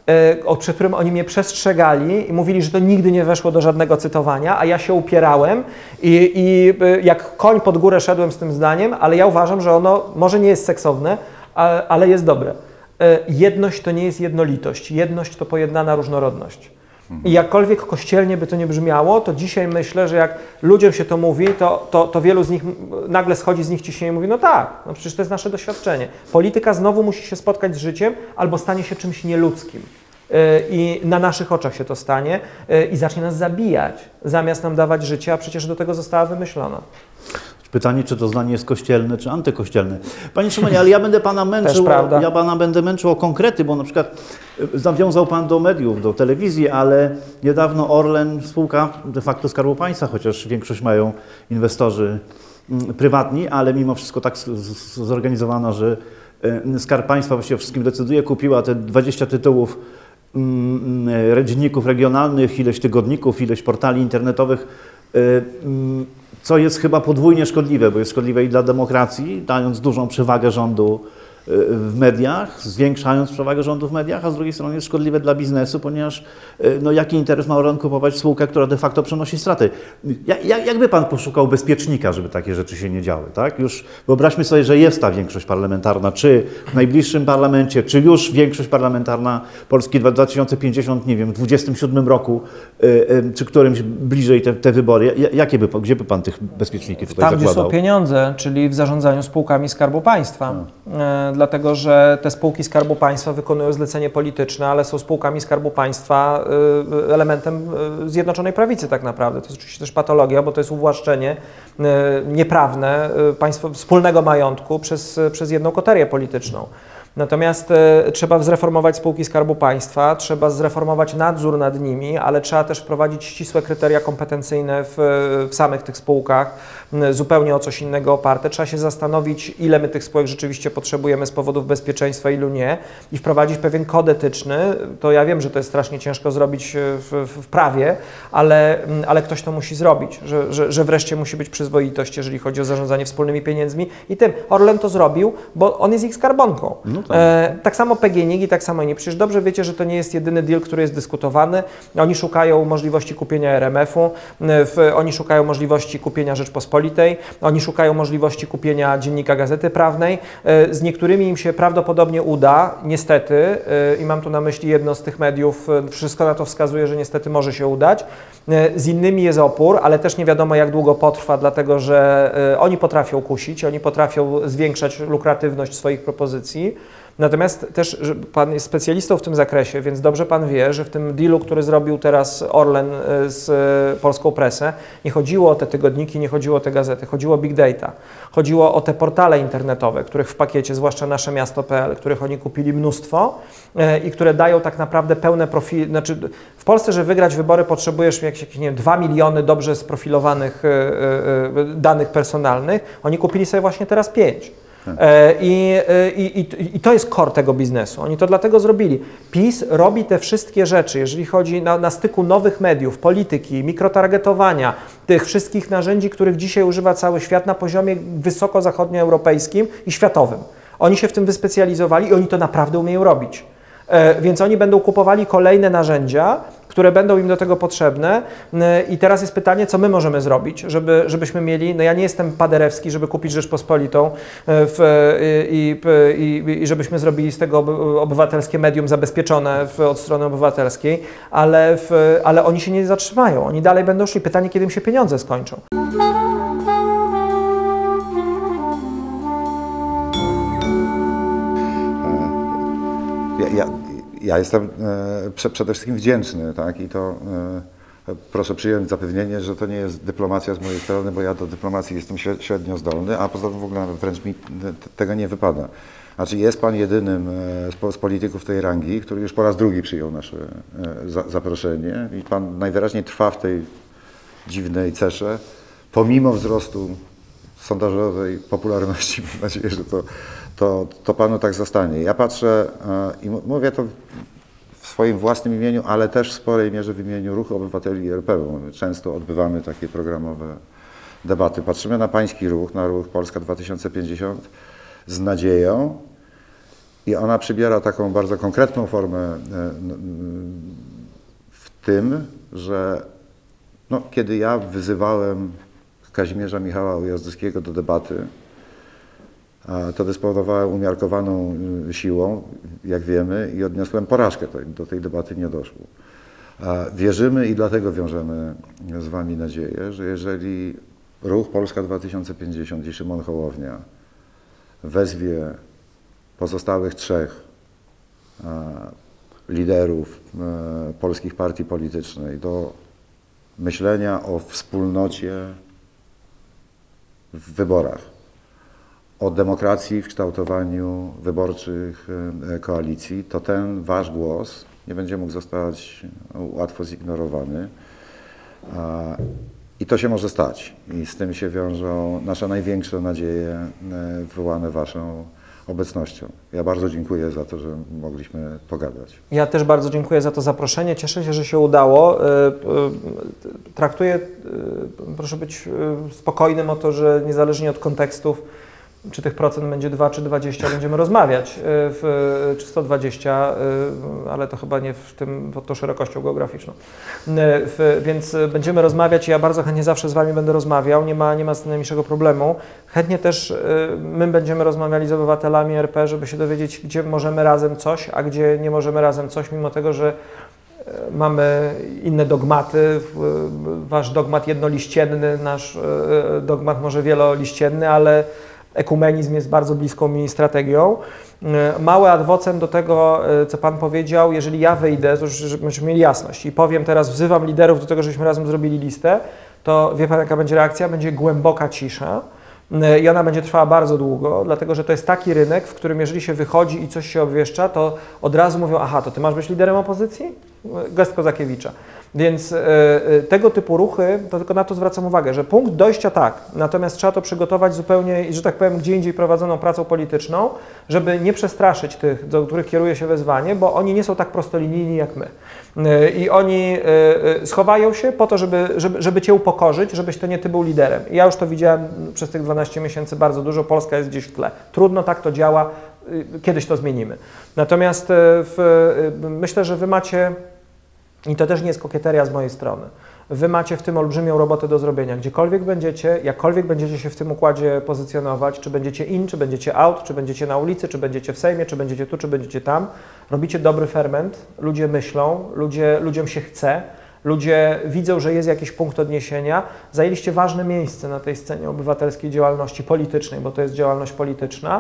S1: e, przed którym oni mnie przestrzegali i mówili, że to nigdy nie weszło do żadnego cytowania, a ja się upierałem i, i e, jak koń pod górę szedłem z tym zdaniem, ale ja uważam, że ono może nie jest seksowne, a, ale jest dobre. E, jedność to nie jest jednolitość, jedność to pojednana różnorodność. I jakkolwiek kościelnie by to nie brzmiało, to dzisiaj myślę, że jak ludziom się to mówi, to, to, to wielu z nich nagle schodzi z nich ciśnienie i mówi, no tak, no przecież to jest nasze doświadczenie. Polityka znowu musi się spotkać z życiem albo stanie się czymś nieludzkim. I na naszych oczach się to stanie i zacznie nas zabijać, zamiast nam dawać życie, a przecież do tego została wymyślona.
S3: Pytanie, czy to zdanie jest kościelne, czy antykościelne. Panie Szymonie, ale ja będę Pana męczył,
S1: prawda.
S3: ja Pana będę męczył o konkrety, bo na przykład nawiązał Pan do mediów, do telewizji, ale niedawno Orlen, spółka de facto Skarbu Państwa, chociaż większość mają inwestorzy prywatni, ale mimo wszystko tak zorganizowano, że Skarb Państwa właściwie o wszystkim decyduje, kupiła te dwadzieścia tytułów dzienników regionalnych, ileś tygodników, ileś portali internetowych, co jest chyba podwójnie szkodliwe, bo jest szkodliwe i dla demokracji, dając dużą przewagę rządu w mediach, zwiększając przewagę rządu w mediach, a z drugiej strony jest szkodliwe dla biznesu, ponieważ no, jaki interes ma Orlen kupować spółkę, która de facto przynosi straty? Jak, jakby Pan poszukał bezpiecznika, żeby takie rzeczy się nie działy? Tak? Już wyobraźmy sobie, że jest ta większość parlamentarna, czy w najbliższym parlamencie, czy już większość parlamentarna Polski dwa tysiące pięćdziesiąt, nie wiem, w dwudziestym siódmym roku, czy którymś bliżej te, te wybory. Jakie by, gdzie by Pan tych bezpieczników tutaj
S1: Tam,
S3: zakładał?
S1: gdzie są pieniądze, czyli w zarządzaniu spółkami Skarbu Państwa. Hmm. Dlatego, że te spółki Skarbu Państwa wykonują zlecenie polityczne, ale są spółkami Skarbu Państwa elementem Zjednoczonej Prawicy tak naprawdę. To jest oczywiście też patologia, bo to jest uwłaszczenie nieprawne państwo, wspólnego majątku przez, przez jedną koterię polityczną. Natomiast e, trzeba zreformować spółki Skarbu Państwa, trzeba zreformować nadzór nad nimi, ale trzeba też wprowadzić ścisłe kryteria kompetencyjne w, w samych tych spółkach, zupełnie o coś innego oparte. Trzeba się zastanowić, ile my tych spółek rzeczywiście potrzebujemy z powodów bezpieczeństwa, ilu nie, i wprowadzić pewien kod etyczny. To ja wiem, że to jest strasznie ciężko zrobić w, w prawie, ale, ale ktoś to musi zrobić, że, że, że wreszcie musi być przyzwoitość, jeżeli chodzi o zarządzanie wspólnymi pieniędzmi i tym. Orlen to zrobił, bo on jest ich skarbonką. No tak. E, tak samo P G N I G i tak samo nie. Przecież dobrze wiecie, że to nie jest jedyny deal, który jest dyskutowany. Oni szukają możliwości kupienia R M F-u, w, oni szukają możliwości kupienia Rzeczpospolitej, oni szukają możliwości kupienia Dziennika Gazety Prawnej. E, z niektórymi im się prawdopodobnie uda, niestety, e, i mam tu na myśli jedno z tych mediów, e, wszystko na to wskazuje, że niestety może się udać. E, z innymi jest opór, ale też nie wiadomo, jak długo potrwa, dlatego że e, oni potrafią kusić, oni potrafią zwiększać lukratywność swoich propozycji. Natomiast też że Pan jest specjalistą w tym zakresie, więc dobrze Pan wie, że w tym dealu, który zrobił teraz Orlen z Polską Pressę, nie chodziło o te tygodniki, nie chodziło o te gazety, chodziło o big data. Chodziło o te portale internetowe, których w pakiecie, zwłaszcza nasze miasto kropka p l, których oni kupili mnóstwo i które dają tak naprawdę pełne profile. Znaczy w Polsce, żeby wygrać wybory, potrzebujesz jakieś, nie wiem, dwa miliony dobrze sprofilowanych danych personalnych. Oni kupili sobie właśnie teraz pięć. I, i, I to jest core tego biznesu. Oni to dlatego zrobili. PiS robi te wszystkie rzeczy, jeżeli chodzi na, na styku nowych mediów, polityki, mikrotargetowania, tych wszystkich narzędzi, których dzisiaj używa cały świat na poziomie wysoko zachodnioeuropejskim i światowym. Oni się w tym wyspecjalizowali i oni to naprawdę umieją robić. Więc oni będą kupowali kolejne narzędzia, które będą im do tego potrzebne i teraz jest pytanie, co my możemy zrobić, żeby, żebyśmy mieli, no ja nie jestem paderewski, żeby kupić Rzeczpospolitą w, i, i, i żebyśmy zrobili z tego obywatelskie medium zabezpieczone w, od strony obywatelskiej, ale, w, ale oni się nie zatrzymają, oni dalej będą szli. Pytanie, kiedy im się pieniądze skończą.
S2: Ja, ja, ja jestem e, prze, przede wszystkim wdzięczny, tak? I to e, proszę przyjąć zapewnienie, że to nie jest dyplomacja z mojej strony, bo ja do dyplomacji jestem średnio zdolny, a poza tym w ogóle wręcz mi tego nie wypada. Znaczy jest Pan jedynym e, z polityków tej rangi, który już po raz drugi przyjął nasze e, za, zaproszenie i Pan najwyraźniej trwa w tej dziwnej cesze, pomimo wzrostu sondażowej popularności. Mam nadzieję, że to To, to Panu tak zostanie. Ja patrzę i mówię to w swoim własnym imieniu, ale też w sporej mierze w imieniu Ruchu Obywateli R P, bo często odbywamy takie programowe debaty. Patrzymy na Pański ruch, na ruch Polska dwa tysiące pięćdziesiąt z nadzieją i ona przybiera taką bardzo konkretną formę w tym, że no, kiedy ja wyzywałem Kazimierza Michała Ujazdowskiego do debaty, to dysponowałem umiarkowaną siłą, jak wiemy, i odniosłem porażkę. Do tej debaty nie doszło. Wierzymy i dlatego wiążemy z Wami nadzieję, że jeżeli Ruch Polska dwa tysiące pięćdziesiąt i Szymon Hołownia wezwie pozostałych trzech liderów polskich partii politycznych do myślenia o wspólnocie w wyborach, o demokracji w kształtowaniu wyborczych koalicji, to ten Wasz głos nie będzie mógł zostać łatwo zignorowany. I to się może stać. I z tym się wiążą nasze największe nadzieje wywołane Waszą obecnością. Ja bardzo dziękuję za to, że mogliśmy pogadać.
S1: Ja też bardzo dziękuję za to zaproszenie. Cieszę się, że się udało. Traktuję, proszę być spokojnym o to, że niezależnie od kontekstów, czy tych procent będzie dwa czy dwadzieścia, będziemy rozmawiać, w, czy sto dwadzieścia, ale to chyba nie w tym, pod tą szerokością geograficzną. W, więc będziemy rozmawiać i ja bardzo chętnie zawsze z Wami będę rozmawiał, nie ma, nie ma z tym najmniejszego problemu. Chętnie też my będziemy rozmawiali z obywatelami R P, żeby się dowiedzieć, gdzie możemy razem coś, a gdzie nie możemy razem coś, mimo tego, że mamy inne dogmaty. Wasz dogmat jednoliścienny, nasz dogmat może wieloliścienny, ale ekumenizm jest bardzo bliską mi strategią. Mały adwocem do tego, co Pan powiedział, jeżeli ja wyjdę, to już żebyśmy mieli jasność i powiem teraz, wzywam liderów do tego, żebyśmy razem zrobili listę, to wie Pan, jaka będzie reakcja? Będzie głęboka cisza i ona będzie trwała bardzo długo, dlatego że to jest taki rynek, w którym jeżeli się wychodzi i coś się obwieszcza, to od razu mówią, aha, to Ty masz być liderem opozycji? Gest Kozakiewicza. Więc y, y, tego typu ruchy, to tylko na to zwracam uwagę, że punkt dojścia tak, natomiast trzeba to przygotować zupełnie, że tak powiem, gdzie indziej prowadzoną pracą polityczną, żeby nie przestraszyć tych, do których kieruje się wezwanie, bo oni nie są tak prostolinijni jak my. Y, I oni y, y, schowają się po to, żeby, żeby, żeby Cię upokorzyć, żebyś to nie Ty był liderem. I ja już to widziałem przez tych dwanaście miesięcy bardzo dużo, Polska jest gdzieś w tle. Trudno, tak to działa, y, kiedyś to zmienimy. Natomiast y, w, y, myślę, że Wy macie... I to też nie jest kokieteria z mojej strony. Wy macie w tym olbrzymią robotę do zrobienia. Gdziekolwiek będziecie, jakkolwiek będziecie się w tym układzie pozycjonować, czy będziecie in, czy będziecie out, czy będziecie na ulicy, czy będziecie w Sejmie, czy będziecie tu, czy będziecie tam, robicie dobry ferment, ludzie myślą, ludzie, ludziom się chce, ludzie widzą, że jest jakiś punkt odniesienia. Zajęliście ważne miejsce na tej scenie obywatelskiej działalności politycznej, bo to jest działalność polityczna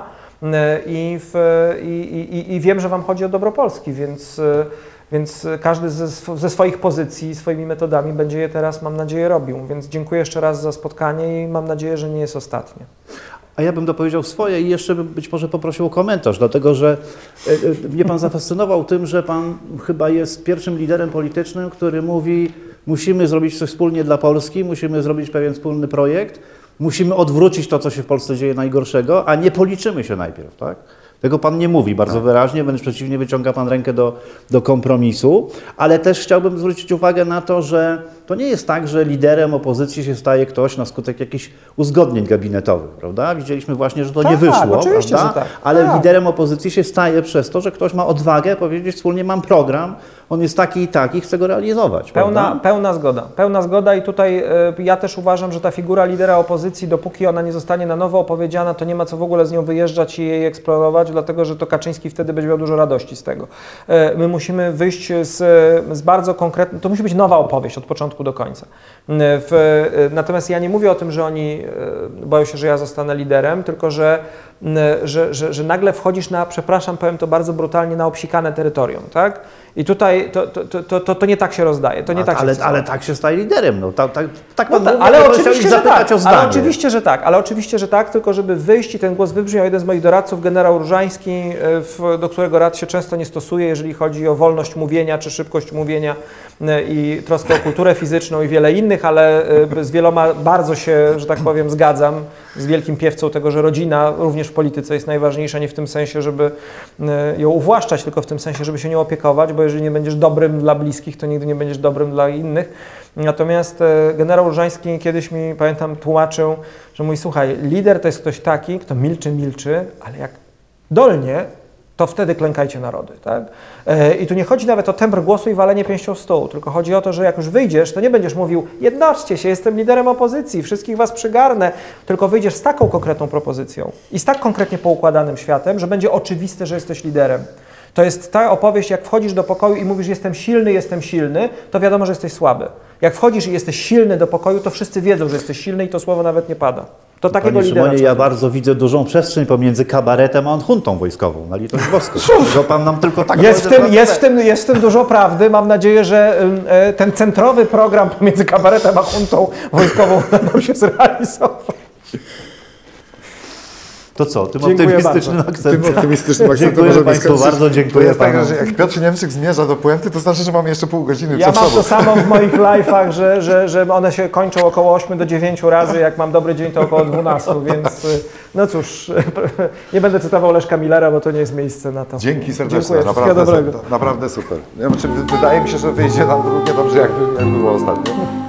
S1: i, w, i, i, i wiem, że Wam chodzi o dobro Polski, więc... Więc każdy ze, ze swoich pozycji, swoimi metodami będzie je teraz, mam nadzieję, robił. Więc dziękuję jeszcze raz za spotkanie i mam nadzieję, że nie jest ostatnie.
S3: A ja bym dopowiedział swoje i jeszcze bym być może poprosił o komentarz, dlatego że mnie Pan zafascynował tym, że Pan chyba jest pierwszym liderem politycznym, który mówi, musimy zrobić coś wspólnie dla Polski, musimy zrobić pewien wspólny projekt, musimy odwrócić to, co się w Polsce dzieje najgorszego, a nie policzymy się najpierw, tak? Tego Pan nie mówi bardzo wyraźnie, wręcz przeciwnie, wyciąga Pan rękę do, do kompromisu, ale też chciałbym zwrócić uwagę na to, że to nie jest tak, że liderem opozycji się staje ktoś na skutek jakichś uzgodnień gabinetowych, prawda? Widzieliśmy właśnie, że to
S1: tak,
S3: nie wyszło,
S1: oczywiście,
S3: prawda?
S1: Że tak.
S3: Ale
S1: tak.
S3: liderem opozycji się staje przez to, że ktoś ma odwagę powiedzieć wspólnie, mam program, on jest taki i taki, chcę go realizować.
S1: Pełna, pełna zgoda, pełna zgoda i tutaj y, ja też uważam, że ta figura lidera opozycji, dopóki ona nie zostanie na nowo opowiedziana, to nie ma co w ogóle z nią wyjeżdżać i jej eksplorować, dlatego że to Kaczyński wtedy będzie miał dużo radości z tego. Y, my musimy wyjść z, z bardzo konkretnym, to musi być nowa opowieść od początku do końca. Y, w, y, natomiast ja nie mówię o tym, że oni y, boją się, że ja zostanę liderem, tylko że, y, że, że, że nagle wchodzisz na, przepraszam, powiem to bardzo brutalnie, na obsikane terytorium, tak? I tutaj to, to, to, to, to nie tak się rozdaje. To nie tak
S3: ale,
S1: się
S3: ale tak się staje liderem. No, tak, tak, tak
S1: no
S3: pan
S1: ta,
S3: mówi,
S1: ale,
S3: ja
S1: oczywiście, że tak,
S3: o zdanie.
S1: ale oczywiście, że tak, ale oczywiście, że tak, tylko żeby wyjść i ten głos wybrzmiał, jeden z moich doradców, generał Różański, w, do którego rad się często nie stosuje, jeżeli chodzi o wolność mówienia czy szybkość mówienia i troskę o kulturę fizyczną i wiele innych, ale z wieloma bardzo się, że tak powiem, zgadzam, z wielkim piewcą tego, że rodzina również w polityce jest najważniejsza, nie w tym sensie, żeby ją uwłaszczać, tylko w tym sensie, żeby się nią opiekować, bo jeżeli nie będziesz dobrym dla bliskich, to nigdy nie będziesz dobrym dla innych. Natomiast generał Różański kiedyś mi, pamiętam, tłumaczył, że mówi, słuchaj, lider to jest ktoś taki, kto milczy, milczy, ale jak dolnie, to wtedy klękajcie narody, tak? I tu nie chodzi nawet o tembr głosu i walenie pięścią w stół, tylko chodzi o to, że jak już wyjdziesz, to nie będziesz mówił, jednoczcie się, jestem liderem opozycji, wszystkich was przygarnę, tylko wyjdziesz z taką konkretną propozycją i z tak konkretnie poukładanym światem, że będzie oczywiste, że jesteś liderem. To jest ta opowieść, jak wchodzisz do pokoju i mówisz jestem silny, jestem silny, to wiadomo, że jesteś słaby. Jak wchodzisz i jesteś silny do pokoju, to wszyscy wiedzą, że jesteś silny i to słowo nawet nie pada. To takiego
S3: Panie
S1: lidera.
S3: Szymonie, ja bardzo widzę dużą przestrzeń pomiędzy kabaretem a huntą wojskową, na litość boską. Bo pan nam tylko tak
S1: Jest w,
S3: powie,
S1: tym,
S3: że-
S1: jest, w tym, jest w tym dużo prawdy. Mam nadzieję, że y, y, ten centrowy program pomiędzy kabaretem a huntą wojskową uda nam się zrealizować.
S3: To co, tym
S1: Dziękuję
S3: optymistycznym
S1: bardzo.
S3: akcentem.
S4: Tym optymistycznym akcentem
S3: Dziękuję
S4: możemy
S3: Państwu
S4: skończyć.
S3: bardzo,
S4: To
S3: dziękuję
S4: jest tak,
S3: Panu.
S4: że jak Piotr Niemczyk zmierza do puenty, to znaczy, że mamy jeszcze pół godziny
S1: Ja
S4: przed
S1: mam
S4: sobą.
S1: to samo w moich live'ach, że, że, że one się kończą około ośmiu do dziewięciu razy, jak mam dobry dzień to około dwunastu, więc y, no cóż, nie będę cytował Leszka Millera, bo to nie jest miejsce na to.
S4: Dzięki serdeczne,
S1: Dziękuję, wszystkiego
S4: naprawdę,
S1: dobrego.
S4: naprawdę super. Ja, znaczy, wydaje mi się, że wyjdzie nam równie dobrze, jak, jak było ostatnio.